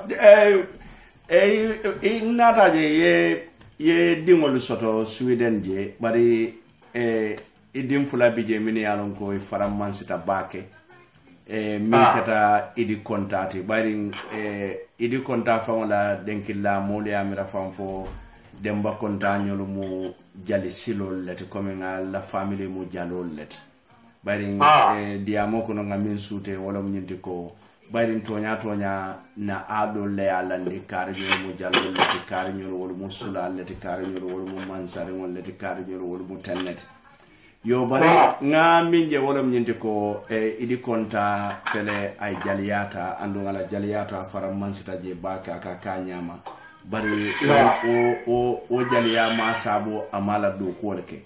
nata je ye dingol soto Sweden je bari idim fula bije mini yalon ko faram man sita bake mi kata idi kontati bari idi konta fawla denkilla mole amira fam fo Demba Conta nyolu mu jali silol leti comme la famille mu jalol leti bari diamo ko no ngamin sute wala mu nyindi ko bari tonya na ado le alandi kar mu jalol leti kar nyolu wala mu sula leti kar nyolu wala mu mansare wala leti kar nyolu wala mu tennet yo bari nga minje wala mu nyindi ko idi konta fele ay jaliyata andu ngala jaliyata faram mansita je baka ka kanyama bari o jaliya ma sabo amala do kolke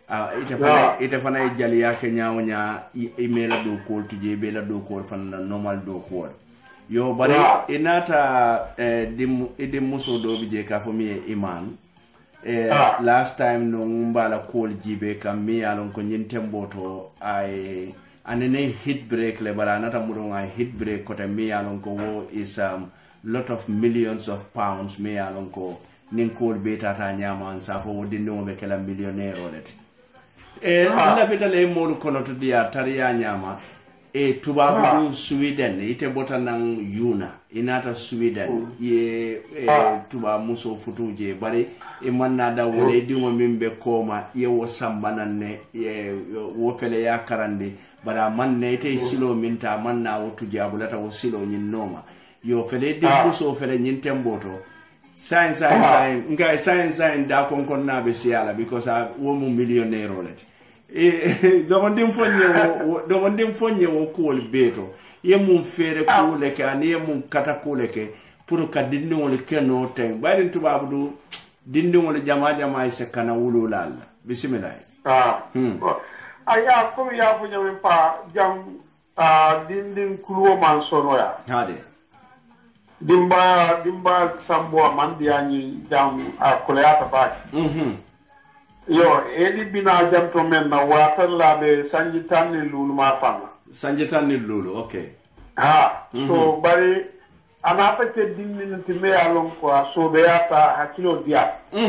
ite fana jaliya ke nyaawnya email do kol tuje be la do kol fana normal do kol yo bari inata dim muso do bije ka fo mi iman last time no mbala kol jibe kam mi alon ko nyintemboto ay anene hit break le bala nata mudon ay hit break ko mi alon ko wo is lot of millions of pounds me alon ko nin kol beta ta nyama sa fo wodinde mo be kala millionaire olete na betale molu kono to dia tariya nyama tubabu Sweden ite bota nan Youna inata Sweden ye tuba muso futuje bari manna da wole dingo mimbe koma ye wo sambananne ye wo fele ya karande bara manne ite silo minta manna wo tujabulata wo silo nyinnoma yo fele di muso fele nyintemboto science ngai science da kon na be siala because wo mu millionaire olete domandin fonye wo ko beto ye mum fere ko le ka ni ye mum kata ko le ke pour ka dinni wol keno ten bayden tubabu du dinni wol jama se kana wululal bismillah aya ko ya fu nyame pa jam dindin kulo man sono ya hade dimba sambo man diani jam ko le ata ba yo edi bina jam to men na water la be sanji tanni lulu ma fama sanji tanni lulu okay so bari anata ke dinni nti me alon ko so be ata hakilo dia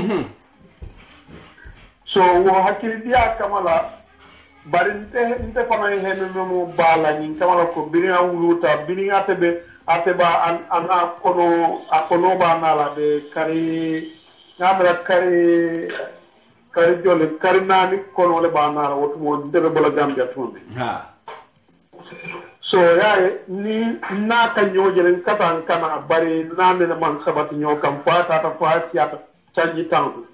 so wo hakili dia kamala bari nte fana hene mo bala ni kamala ko binia wuluta binia ateba ana kono ba na la be kari ngamra kari jole kari nani kono le banara wotu mo debe bola Gambia tonde so ya ni na ka nyojere kata kana bari nane na man sabati nyo kam fata ta fati ata chanji tangu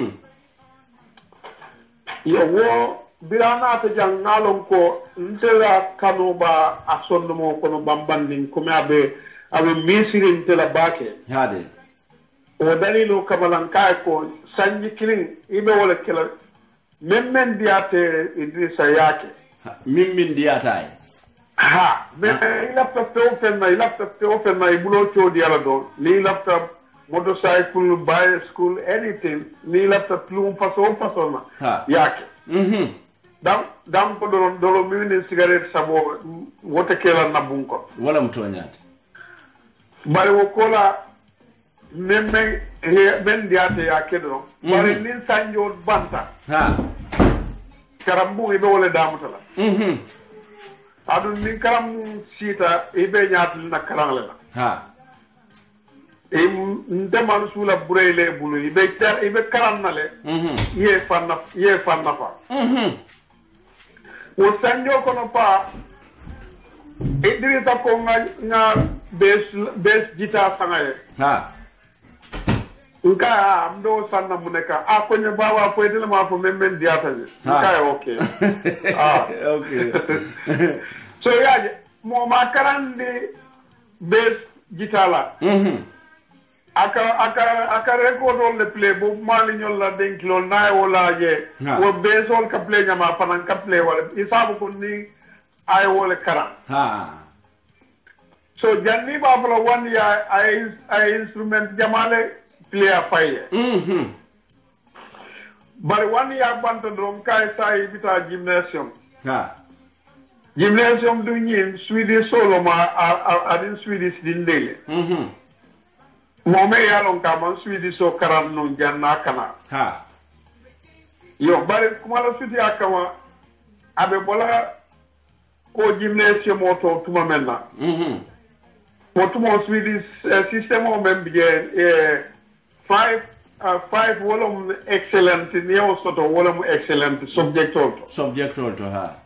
yo wo birana ta jangalon ko ntela kanu ba asonno mo kono bambandin kuma abe misirin tela bake hade o dalilo kamalan kay ko sanji kilin ibe wala kila memmen diate Idrissa yake mimmin diata ha me ilafta fenna ibulo chodi ala do ni ilafta motorcycle bicycle anything ni ilafta plum façon na yake dam ko doro mini cigarette sabo wote kela na bunko wala mtonyata bari wo kola men diate yake do bari nin sanjo banta karambu ibe wala damutala adu min karam sita ibe nyaatul na karang la ndemal sula burele bulu ibe karam na le ye fanna fa wo sanjo kono pa idri ta ko nga base jita sangaye nka amdo sanna muneka akonye bawa po edele ma po men diata ni nka okay okay so yaje mo makarande base jitala aka record on le play bo mali ñol la denk lo nay wala je wo base on ka play ñama fanan ka play wala isabu ko ni ay wala kara so janni ba fala one ya ay instrument jamale play a faye bari one ya banta drum kay say bita gymnasium gymnasium du ñin Swedish solo ma adin Swedish dindele mome yalon ka man Swedish so karam no janna kana yo bari kuma la suti akama abe bola ko gymnasium auto tuma menna mo Swedish system o membe 5 wolum excellent ni o soto wolum excellent subject auto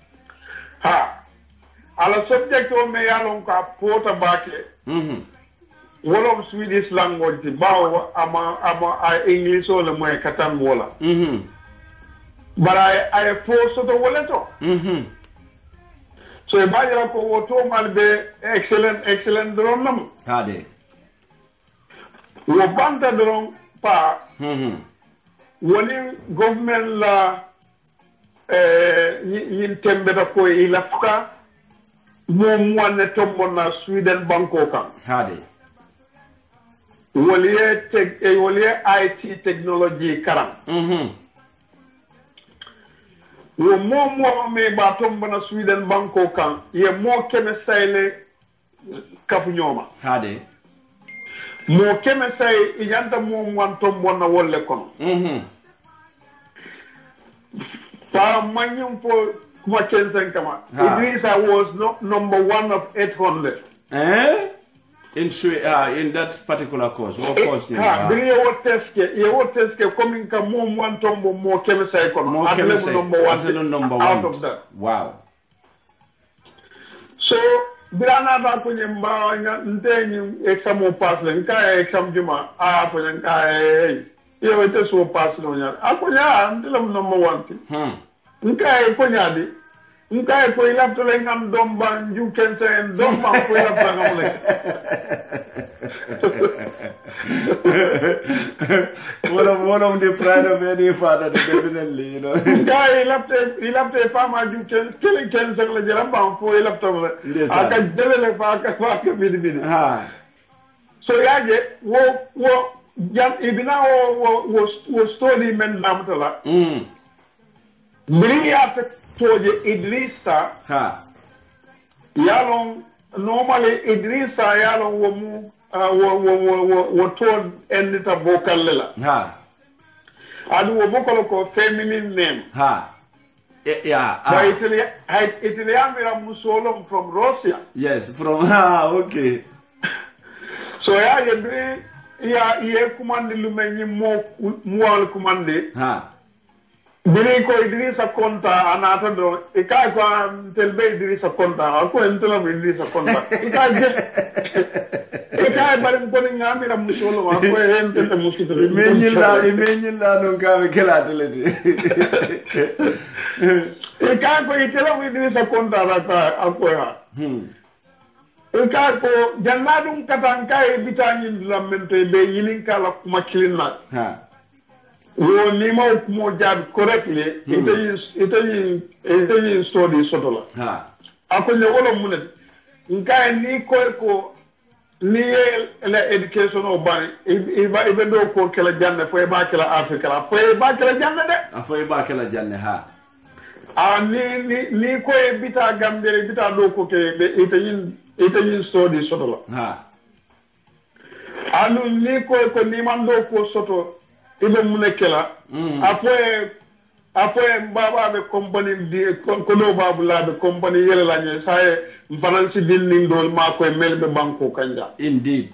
ala subject o me yalon ka pota bake wolum Swedish language bawo ama English o le mo katan wola but I force to woleto so e bayira ko woto malbe excellent dron nam hade wo banta dron pa woni government la yin tembe da ko ilafka mo ne tombo na Sweden banko kan hade woliye IT technology karam wo mo me ba tombo na Sweden banko kan ye mo keme sayle kafu nyoma hade mo keme say iganta mo wan tombo na wolle kono pa manyum po kuma kensen kama Idrissa was number 1 of 800 in that particular course what course ni ye wo teske coming ka mo wan tombo mo keme say kono mo keme say number 1 out of that wow so birana ba ko nyamba ntenyi exam o pass le nka exam juma ko nka yo te so pass no nya akonya ndilam number 1 nka ko nyadi nka ko ilapto le ngam domba ju kense domba ko ilapto ngam le one of the pride of any father definitely you know nka ilapto fama ju kense le jaramba ko ilapto le aka delele fa ka bidi so yaje wo jam ibina wo story men namtala Bria toje Idrissa yalon normally Idrissa yalon wo to endita vocal lela adu wo vocal ko feminine name but Italian mira musolom from Russia yes from okay so ye commande lumenyi mo commande bini ko Idrissa Conta anata do ika ko telbe Idrissa Conta ko entela Idrissa Conta ika bari ko ni ngamira musolo ko entela musito imenyilla no ka kela telede ika ko itela Idrissa Conta rata akoya ika ko jannadum katanka e bitanyin lammente be yilin kala kuma kilina wo ni ma mo jab correctly ite yi story sotola ako ne wala munet nka ni ko ni la education o bani ibe do ko kala janne fo e ba kala afrika fo e ba kala janne de fo e ba kala janne ha ni ko e bita gambere bita do ko ke ite yin sodi soto la ha anu ni ko ni man do ko soto ibe munekela après baba be company di ko no babu la be company yele la nye saye mfanansi building dol ma ko melbe banko kanja indeed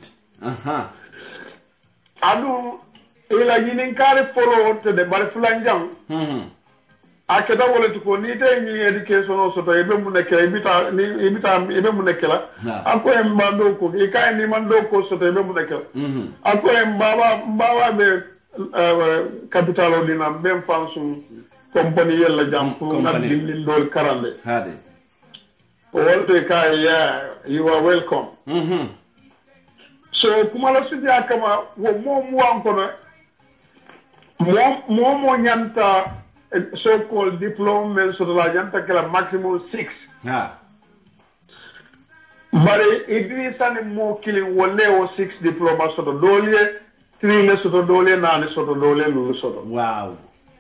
adu ila yinin kare polo to de bar fulanjang akeda wala ko ni te ni education o soto ebe munekela ebe munekela ako em bando ko e kay ni man do ko soto ebe munekela ako em baba be capital o dina ben fansu company yella jam pour na dindin dol karande hade wolte kay you are welcome so kuma la sidi akama wo mo ankono mo nyanta so called diploma so la nyanta kala maximum 6 bari idrisa ni mo kili wolle o 6 diploma so do dolye 3 le so do dolye nani so do dolye lu so do wow.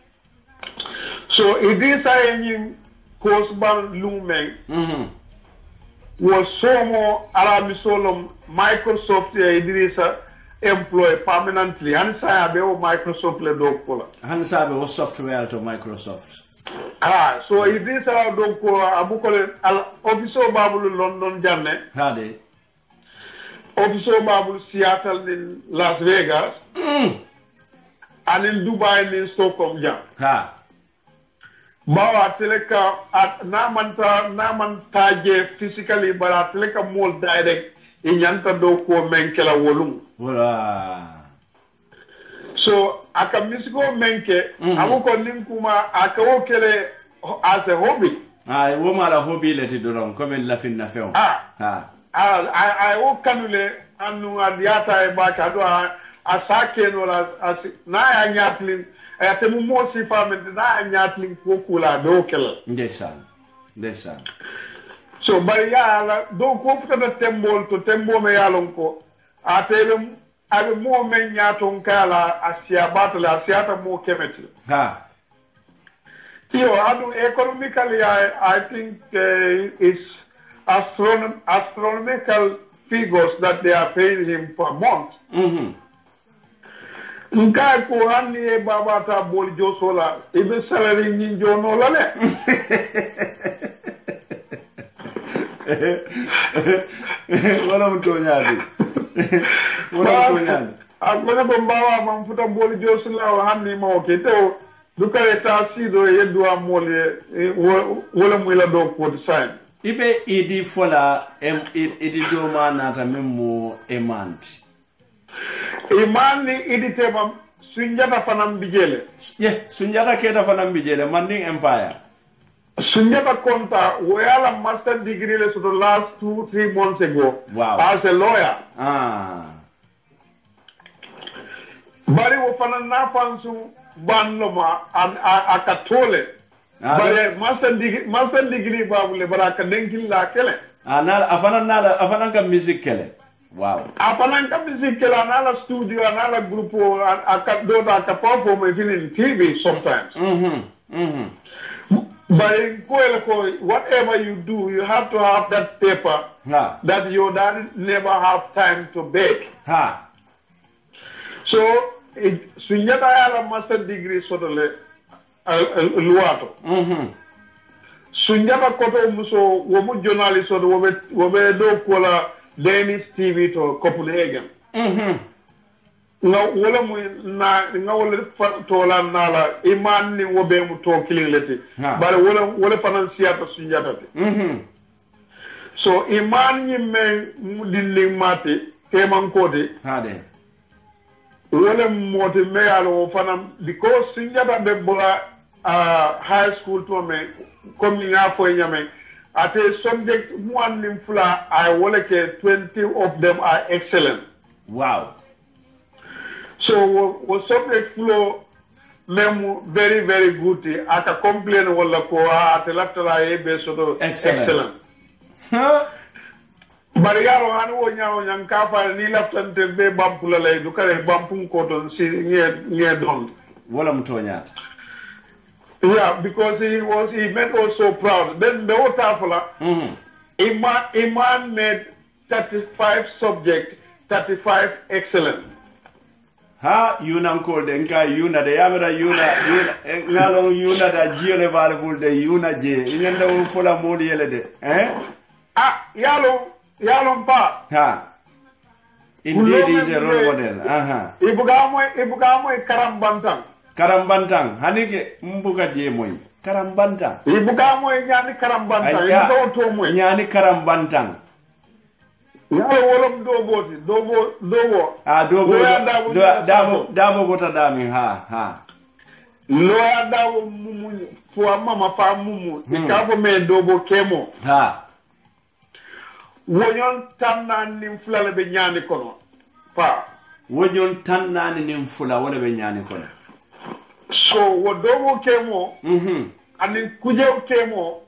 So Idrissa any course ban lumen was so more Aramisolum Microsoft Idrissa employ permanently. Hansa abe Microsoft le dokola. Hansa abe software to Microsoft. So Idrissa dokola abukole officer babulu London janne. Hade. Officer babulu Seattle in Las Vegas. And in Dubai in Stockholm jam. Ha. Bawa teleka at namanta je physically but teleka more direct inyanta do ko menkela wolum wala so aka musico menke amuko ninkuma aka wokele as a hobby wo mala hobby leti doron comme la fin na feo I wo kanule anu adiata e ba ka do asake no la na ya nyatlin temu mosi famende na nyatling kokula do kel ndesan so bari yala do ko futa tembol to tembo me yalon ko atele abe mo men nyaton kala asia batala asiata mo kemeti Theo adu economically I think it's astronomical figures that they are paying him per month nka ko hanni e baba ta bol josola ibe salary ni jono la le wala mto nyaadi akone bombawa man futa bol josola o hanni mo ke to dukare ta sido yedu amole wala muila do ko sign ibe idi fola idi do manata memmo emanti imani idite mam sunjata fanam bijele sunjata keda fanam bijele manding empire Demba Conta wala master degree le so the last 2-3 months ago as a lawyer bari wo fanan na fansu banloma akatole bari master degree babule baraka denkil la kele afanan ka music kele wow. Apanan ka music kela nala studio nala grupo aka perform even in TV sometimes. But in whatever you do, you have to have that paper that your dad never have time to bake. So sunyata yala master degree sotole luato. Sunyata koto muso womu journalist wobe do kola Danish TV to Copenhagen. Wala mu na wala tola nala iman ni wobe mu to kilileti. But wala financiata sunyata. So iman ni men mudili mati keman kodi. Wala moti me alo fanam because sunyata be bola high school to me comme ni afo nyame. At a subject one in fula, I will like 20 of them are excellent. Wow. So was subject flow memu very, very good. At a complaint wala ko at a lateral excellent. bari yaro han wo nyaawo nyang ka fa ni laftante be bampula lay du kare bampun ko don si nye don wala mutonyata. Yeah, because he made us so proud. Then the whole tafula, Iman made 35 subjects, 35 excellent. Ha Youna ko de nka Youna de yamera Youna ngalo Youna da jiole valable de Youna je ingenda wo fola modi yele de yalo pa ha indeed is a role model ibugamo karambantang hanike mbuga je moy karambantang ibugamo nyani karambantang nyani karambantang yalo wolom dobo dabo bota dami ha loya dawo mumu fo mama pa mumu ikabo me dobo kemo ha woñon tamnan nim fulala be ñaani kono pa woñon tannani nim fula wala be ñaani kono so wo dobo kemo anin kujew kemo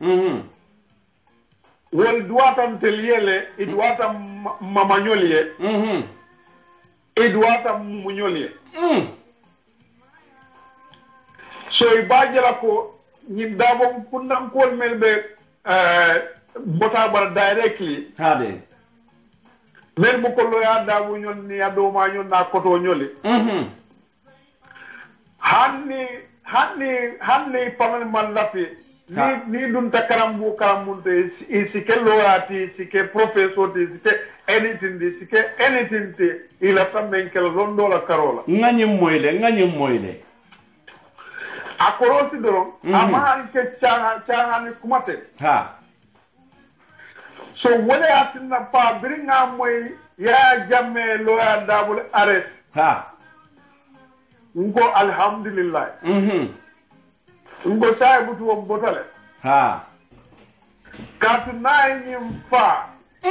wol duwatam teliele idwatam mamanyolye idwatam mumunyolye so ibajala ko ñin dabo pundam kol melbe bota bara directly hade men bu ko loya dabo ñon ni ado ma ñon na koto ñoli hanni pamal man lapi ni dun ta karambu te sike loyati sike professor te sike anything te ila tamben kel rondo la karola nganyim moyle akorosi doron ama ke changa ni kumate ha so wala atinna pa biringa moy ya jamme loya dabul arrest ha ngo alhamdulillah ngo say butu won botale ha katu nayi fa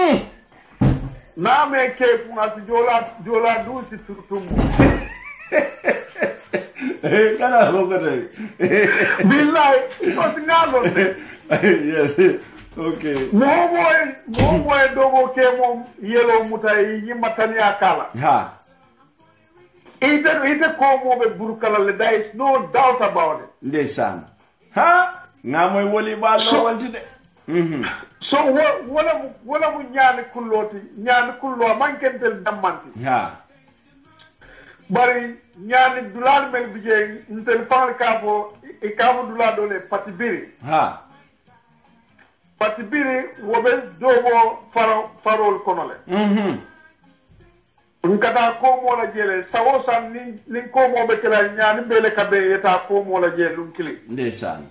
na me ke kuna jola du si turtumbu kana hokote billahi ko ngalo yes okay mo dogo ke mom yelo mutai yimatani akala ha ite ko mo be burkala le there is no doubt about it ndesan ha ngamoy woli ballo waltide so wala mu ñaan kullo mankentel dammanti ha bari ñaani dulal mel bije intel fal kafo e kafo dulal dole patibiri ha patibiri wobe dogo farol konole nkata ko mo la jele sawo sam ni ko mo be kala ñaani bele kabe yeta ko mo la jele dum kili ndesan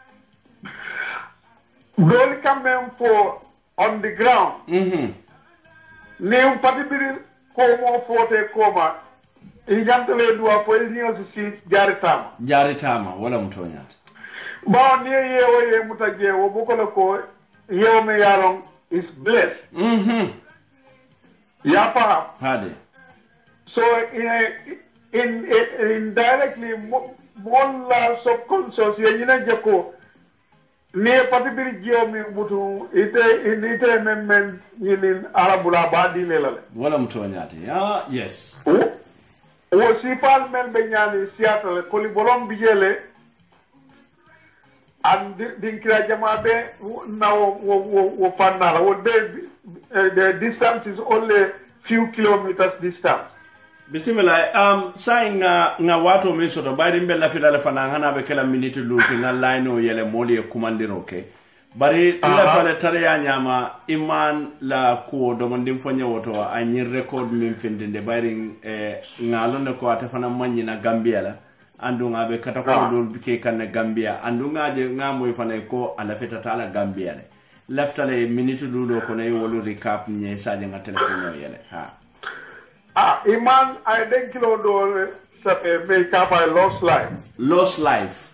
dole quand même for on the ground ni patibiri ko mo fote ko ma ijantale duwa po niyo si jaritama wala mutonyata ba ni yewo mutaje wo bukola ko yewo me yaron is blessed ya pa hade so in directly molla subconscious yina jeko ni patibiri jiyo mi butu ite men yinin arabula badi lelale wala mutonyata yes wo sifal men be ñaani siatale koli bolom bijele and dinkira jama be now wo fannala wo the distance is only few kilometers distance bismillah sai nga wato mi soto bayri mbella fidale fana hana be kala minute luti nga line o yele moli e commandiro ke bari ila fale tare ya nyama iman la ko do mon dim fonye woto a nyir record min findinde bayri ngalonde ko atafana manyi na Gambia la andu nga be kata ko do ke kan Gambia andu nga je nga moy fane ko ala fetata la Gambia le leftale minute ludo ko nay wolu recap nye saje nga telephone yele ha iman I denk kilo do sape be kapa lost life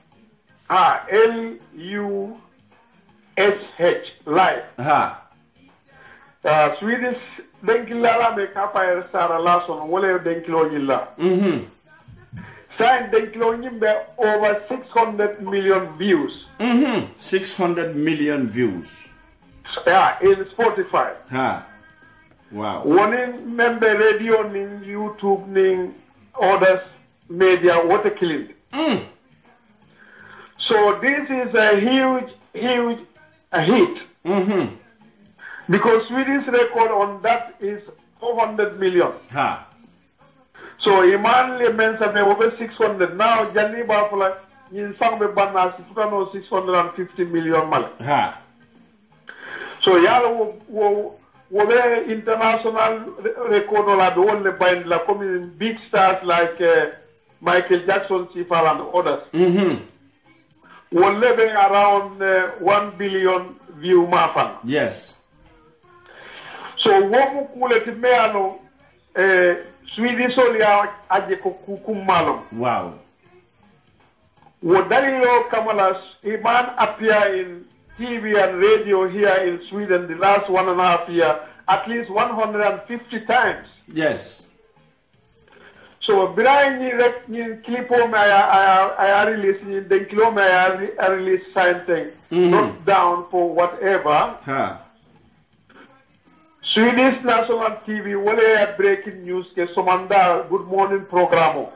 LUSH life Swedish denkilala me kapa sara lason wole denkilo yilla sign denkilo nyimbe over 600 million views 600 million views Yeah, in Spotify. Ha. Wow. One in member radio, ning YouTube, ning others media, water killing. So this is a huge hit. Because Swedish record on that is 400 million. Ha. So Iman le mensa me over 600. Now Jani Bafala in Sangbe Banas 650 million mal. Ha. So yalo wo international record la do only bind la come big stars like Michael Jackson, Sifal and others. We're living around 1 billion view mafan. Yes. So womu kule timeano Swedish olia aje ko kukumalom. Wow. Wodalilo Kamalas Iman appear in TV and radio here in Sweden the last 1.5 years at least 150 times. Yes. So Brian ni clipo me I release ni den kilo me I release something not down for whatever. Ha. Swedish National TV wale breaking news ke somanda good morning program.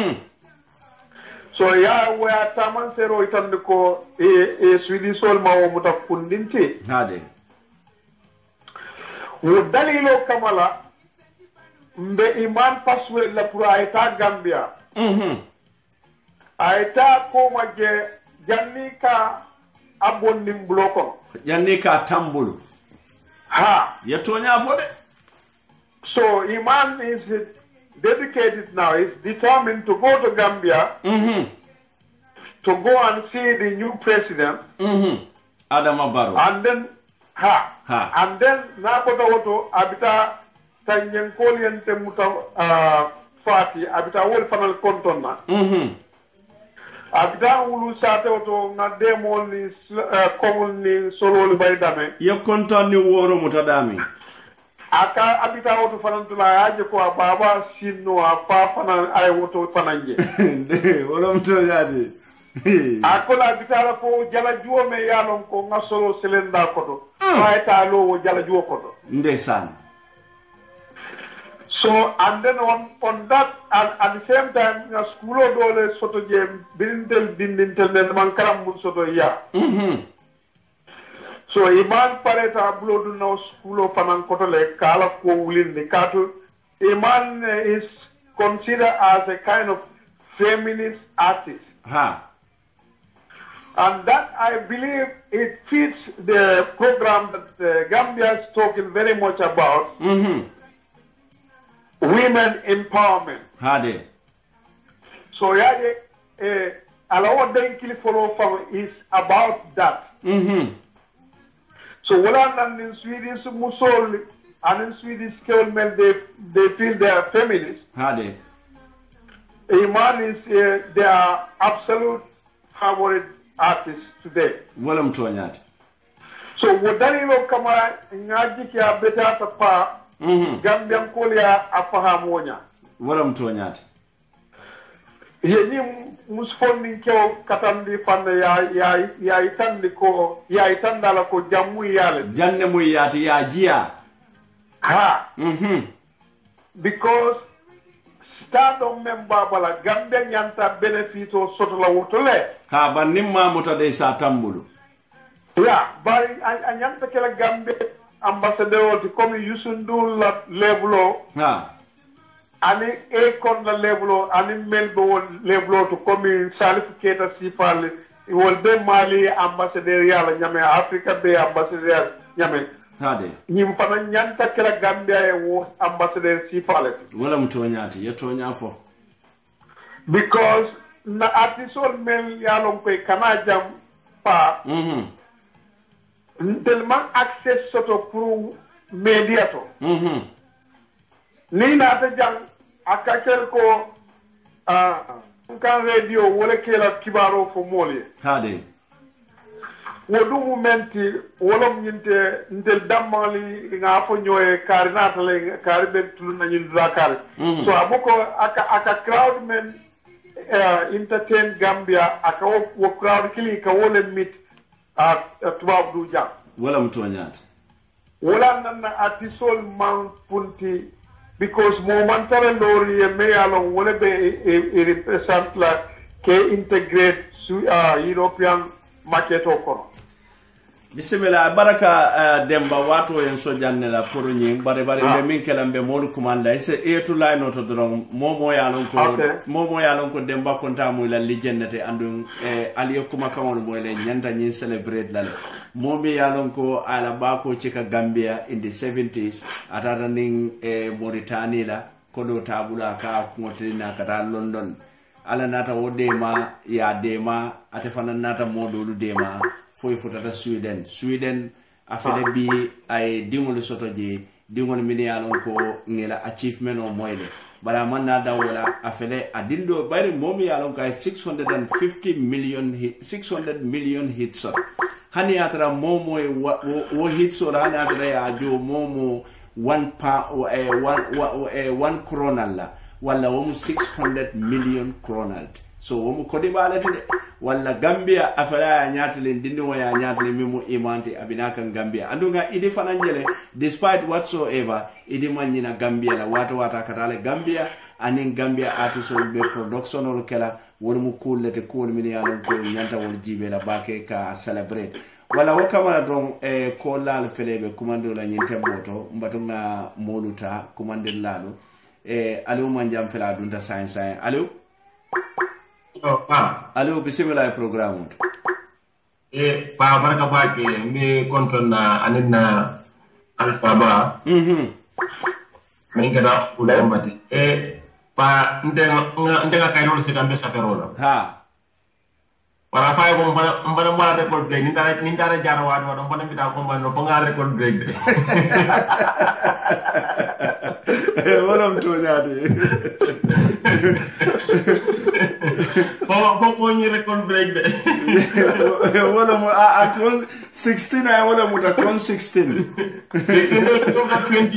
So ya we ataman sero itande ko Swedish sol ma o muta kundinti. Hade. Wo dalilo Kamala mbe Iman password la pour aita Gambia. Aita ko maje jannika abonnim bloko. Jannika tambulu. Ha. Yetonya fode. So Iman is dedicated now, is determined to go to Gambia to go and see the new president. Adama Barrow. And then and then Nakota Oto Abita Tanyankolian Temuta Fati Abita World Panel Contona. Abita Ulu Sate Oto Nademon is common solo by Dame. Yo konton ni woro mutadami. Aka abita Oto Fanantula Aje ko Baba Sino Afa Fanan I Oto Fananje. Wolo mutonyadi. Akola bitala ko jala juo me yalon ko ngasolo selenda koto. Faita lo jala juo koto. Ndesan. So and then on that and at the same time na schoolo dole soto jem bindel dindintel man karam mun soto ya. So Iman pareta blodu no schoolo fanan koto le kala ko wulinde kato. Iman is considered as a kind of feminist artist. Ha. And that, I believe, it fits the program that Gambia is talking very much about. Women empowerment. Hade. So, yeah, allow them to follow from is about that. So, what I'm in Swedish Musol and in Swedish Kelmen, they feel they are feminists. Hade. Iman is their absolute favorite artist today. Wala mtuanyati. So wadalilo kama ngaji kia beta tapa Gambian kolia afahamonya. Wala mtuanyati. Yeni musfondi kyo katandi fanda ya itandi ko ya itandala ko jamu yale. Janne muyati ya jia. Ha. Because stardom member bala Gambia nyanta benefit o sotola wotole. Ha banimma mutade sa tambulu. Yeah, but anyanta kela Gambia ambassador to come yusundu la level. Ha. Ani kon la level ani Mengbe level to come salifikata sifale. It will be Mali ambassador yala nyame Africa be ambassador nyame. Hade. Nyimfana nyanta kela Gambia e wo ambassador sifale. Wala mtuanyati yetonya fo. Because na artisol mel yalon koy kanajam pa tellement access soto pour media to ni na ta jang akakel ko kan radio wala kela kibaro fo moli Hade. wodu momenti wolom nyinte ndel damali nga fo nyoy karinata le karibe tulu na nyin zakar so aboko aka crowd men entertain Gambia aka wo crowd kili ka wole mit tubaab du jam Wala mtuanyati. wala nanna artisol man punti because mo man tara lori e me alon wala be e represent la ke integrate European market ko Bismillah baraka Demba wato en so janne la pour ñi bare be min kelam be molu kumanda ese etu lay no to dron momo ya lon ko Demba Conta mu la lijennete andum ali kuma kamon mo le nyanta ñi celebrate la momi ya lon ko ala bako cika Gambia in the 70s atata ning Mauritania la kodo tabula ka ngotina kata London ala nata wodema ya dema atefana nata modolu dema foi fotata Sweden afele bi ay dingol soto je dingol mini alon ko ngela achievement o moyle bala man na da wala afele adindo bari momi alon ka 600 million hits hani atra momo wo hits or hani atra ya jo momo 1 kronal la wala wo 600 million kronal so wo ko de balati de wala Gambia afala ya nyatile ndindi ya nyatile mimu imante abinaka Gambia andunga idi fananjele despite whatsoever idi manyina Gambia la wata katale Gambia anin Gambia artists be production or kala wonmu kullete kul min yalon ko nyanta wol jibe la bake ka celebrate wala wakama don ko lal felebe kumando la nyinte boto mbatunga moluta kumande lalo alu manjam fela dunta science alu Allo bismillah program pa baraka bake mi kontona anina alpha ba mengeda ula mati pa ndenga kairo se kambe saferola ha para fa ko mbana record break ni dara jarwa do mbana bita ko mbana fo nga record break de wala mtonyade Ko ni record break de wala mo akon 16 ay wala mo ta kon 16 to 20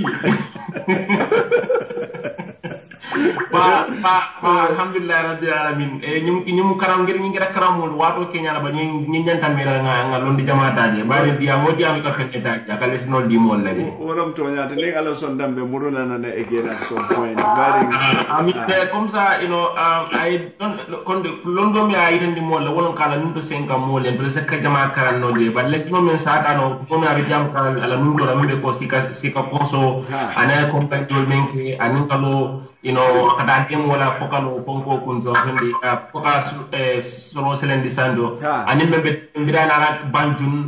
pa alhamdulillah rabbil alamin nyum karam ngir ngi karam mo wato kenya la ba ñi ñantam mi nga londi jamaata de bari dia mo dia mi ka fete ta ka les no di mo la ni wolam to nyaata ne ala son dambe muruna na ne again at some point bari ami comme ça I don't konde londo mi ay tan di mo la wolon kala nunto 5 mo le be se ka jama karan no de ba les no men sa ka no ko mi abi jam kala ala nunto la mi be ko sika ponso ana compagnie dol menke anin kalo kada dem wala fokalo fonko kunzo sendi foka solo selendi sando anim be mbirana la banjun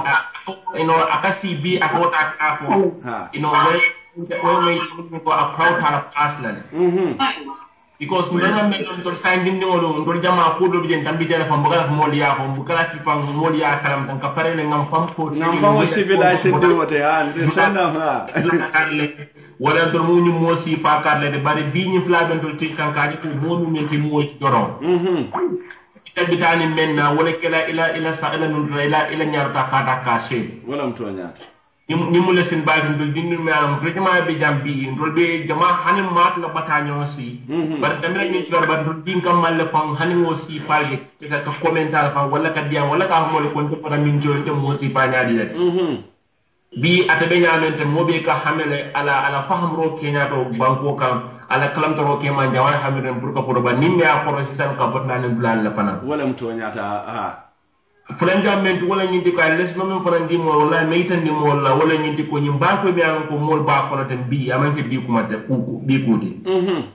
akasi bi akota kafo where may go a proud personally because ndanga me don sign din ngolo ndor jama ko do bien tambi jara fam bagala mo liya ko bukala fi fam mo liya kalam tan ka pare le ngam fam ko ngam fam civilization de wote de sonna ha wala dor mo ñu mo si pa karle de bari bi ñu flaben do ci kan kaji ko mo ñu ñenti mo ci doron bitani menna wala kala ila sa ila nun ila ñarta ka ka she wala mto ñaata ni mu le sen baati ndol dindu mi alam traitement be jambi ndol be jama hanim mat la batanyo si bar tamira ni sigar bar ndol din kam mal fam hanim wo si falge ka commentaire fam wala ka diam wala ka mo le kon to para min jonte mo si pa nyaadi lati bi atabe nyamente mo be ka hamele ala faham ro kenya to banko kam ala kalam to ro ke man jaway hameden pour ka fodo ba nimmi a ko si san ka botna ne dulal la fana wala mto ñaata ha Franjament wala ñinti ko les no men farandi mo wala meytandi mo wala ñinti ko ñim ba ko be an ko mol ba ko tan bi amante bi ko mate ku bi kuti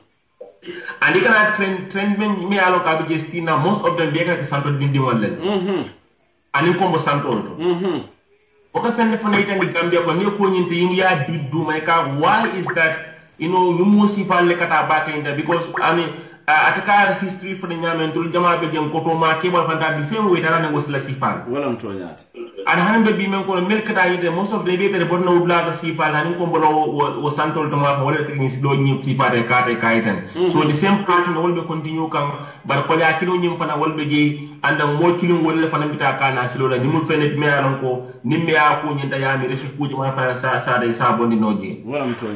andi kana trend men mi alo ka be gestina most of them be ka santo dindi wala ani ko mo santo to o ka fende fone itandi Gambia ko ne ko ñinti yim ya biddu may ka why is that you mo si falle kata ba kayda because ataka history for the nyamen dul jama be jeng ko to ma ke ba fanta di same way tan ngo sila sifal wala mto ñaata an hanbe bi men ko mel kata yide most of the be tere bodno ubla ka sifal han ko mbolo wo santol to ma wala technique do ñi sifal e kate kayten so the same pattern wolbe continue kan bar ko ya kilo ñim fana wolbe je anda mo kilo wala fana bita kana silo la ñimul fenet me alon ko nimme ya ko ñinta ya mi resu kuji ma fana sa de sa bondi noje wala mto ñaata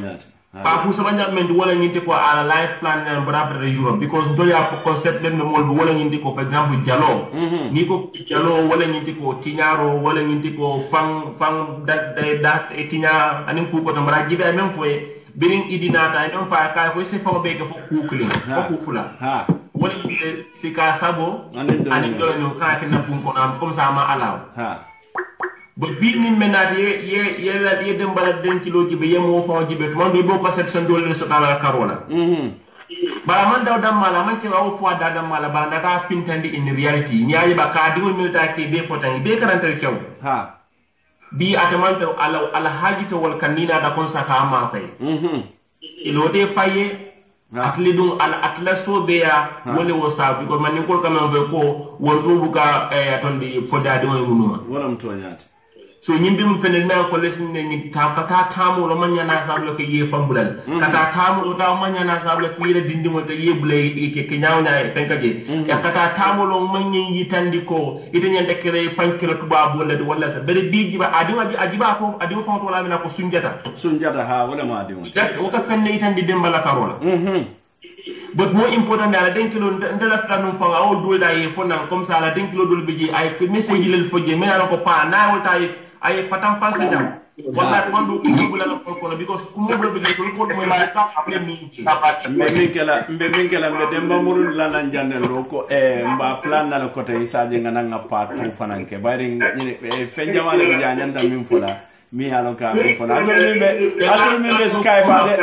pa ku sabanja men wala nyinte ko ala life plan nan brabra de Europe because do ya ko concept den mo wala nyinte ko for example jalo ni ko jalo wala nyinte ko tinyaro wala nyinte ko fang dat e tinya anin ku ko tambara jibe men ko birin idinata non fa ka ko se fa be ko kukuli ko kukula wala nyinte sika sabo anin do no ka ke na bun ko am comme ça ma alaw but bi min menat ye dem balad den kilo jibe yemo fo jibe to man do perception do le so tala karola bala man daw dam mala man ke waw fo da dam mala bala da fintandi in reality nyaayi ba ka diwol milita ke be fotan be karantal kew bi atamante ala haji to wal kanina da kon saka ma fay ilo de faye atli dum ala atla so be ya wole wo sa bi ko man ni ko kam be ko wonto buka atondi podade mo munuma wala mtonyati so nyimbi mu fenel na ko lesin ne ni kata tamu lo manya na sablo ke ye fambulal kata tamu lo ta manya na sablo ko yele dindi mo te yebule ke nyawna penkaje ya kata tamu lo manya yitandi ko ite nyande kere fankelo tuba bolle de walla sa bere biji ba ajiba ko adimu fonto la mina ko sunjata ha wala ma adimu o ka fenne yitandi dembala karola but more important ala den kilo ndala tanu fanga o dulda ye fona comme ça ala den kilo dul biji ay ko message lel foje me ala ko pa na wota ay patam falsa jam wala wando ko bula ko because ko mo be ko ko mo la ta problem ni mbe minkela mbe demba murun la nan jande roko mba plan na ko tay saje ngana ngapa tu fananke bari ni fenjama le janyanda min fola mi alon ka mi fona atol mimbe skype ale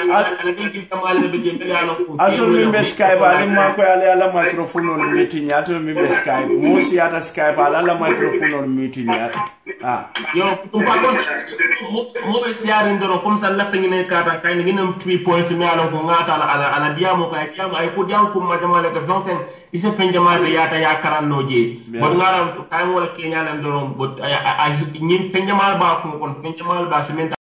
atol mimbe skype ale ma ko ale ala microphone on meeting atol mimbe skype mo si ata skype ala microphone on meeting yo tumpa ko mo be siare ndoro comme ça la tangine kata kay ni ngam 3 points mi alon ko ngata ala diamo kay diamo ay ko diamo ko ma jamale ka donc ise fenjama de yata ya karannoje bo ngara kay wala kenya lan ndoro bo ay ñin fenjama ba ko kon fenjama ba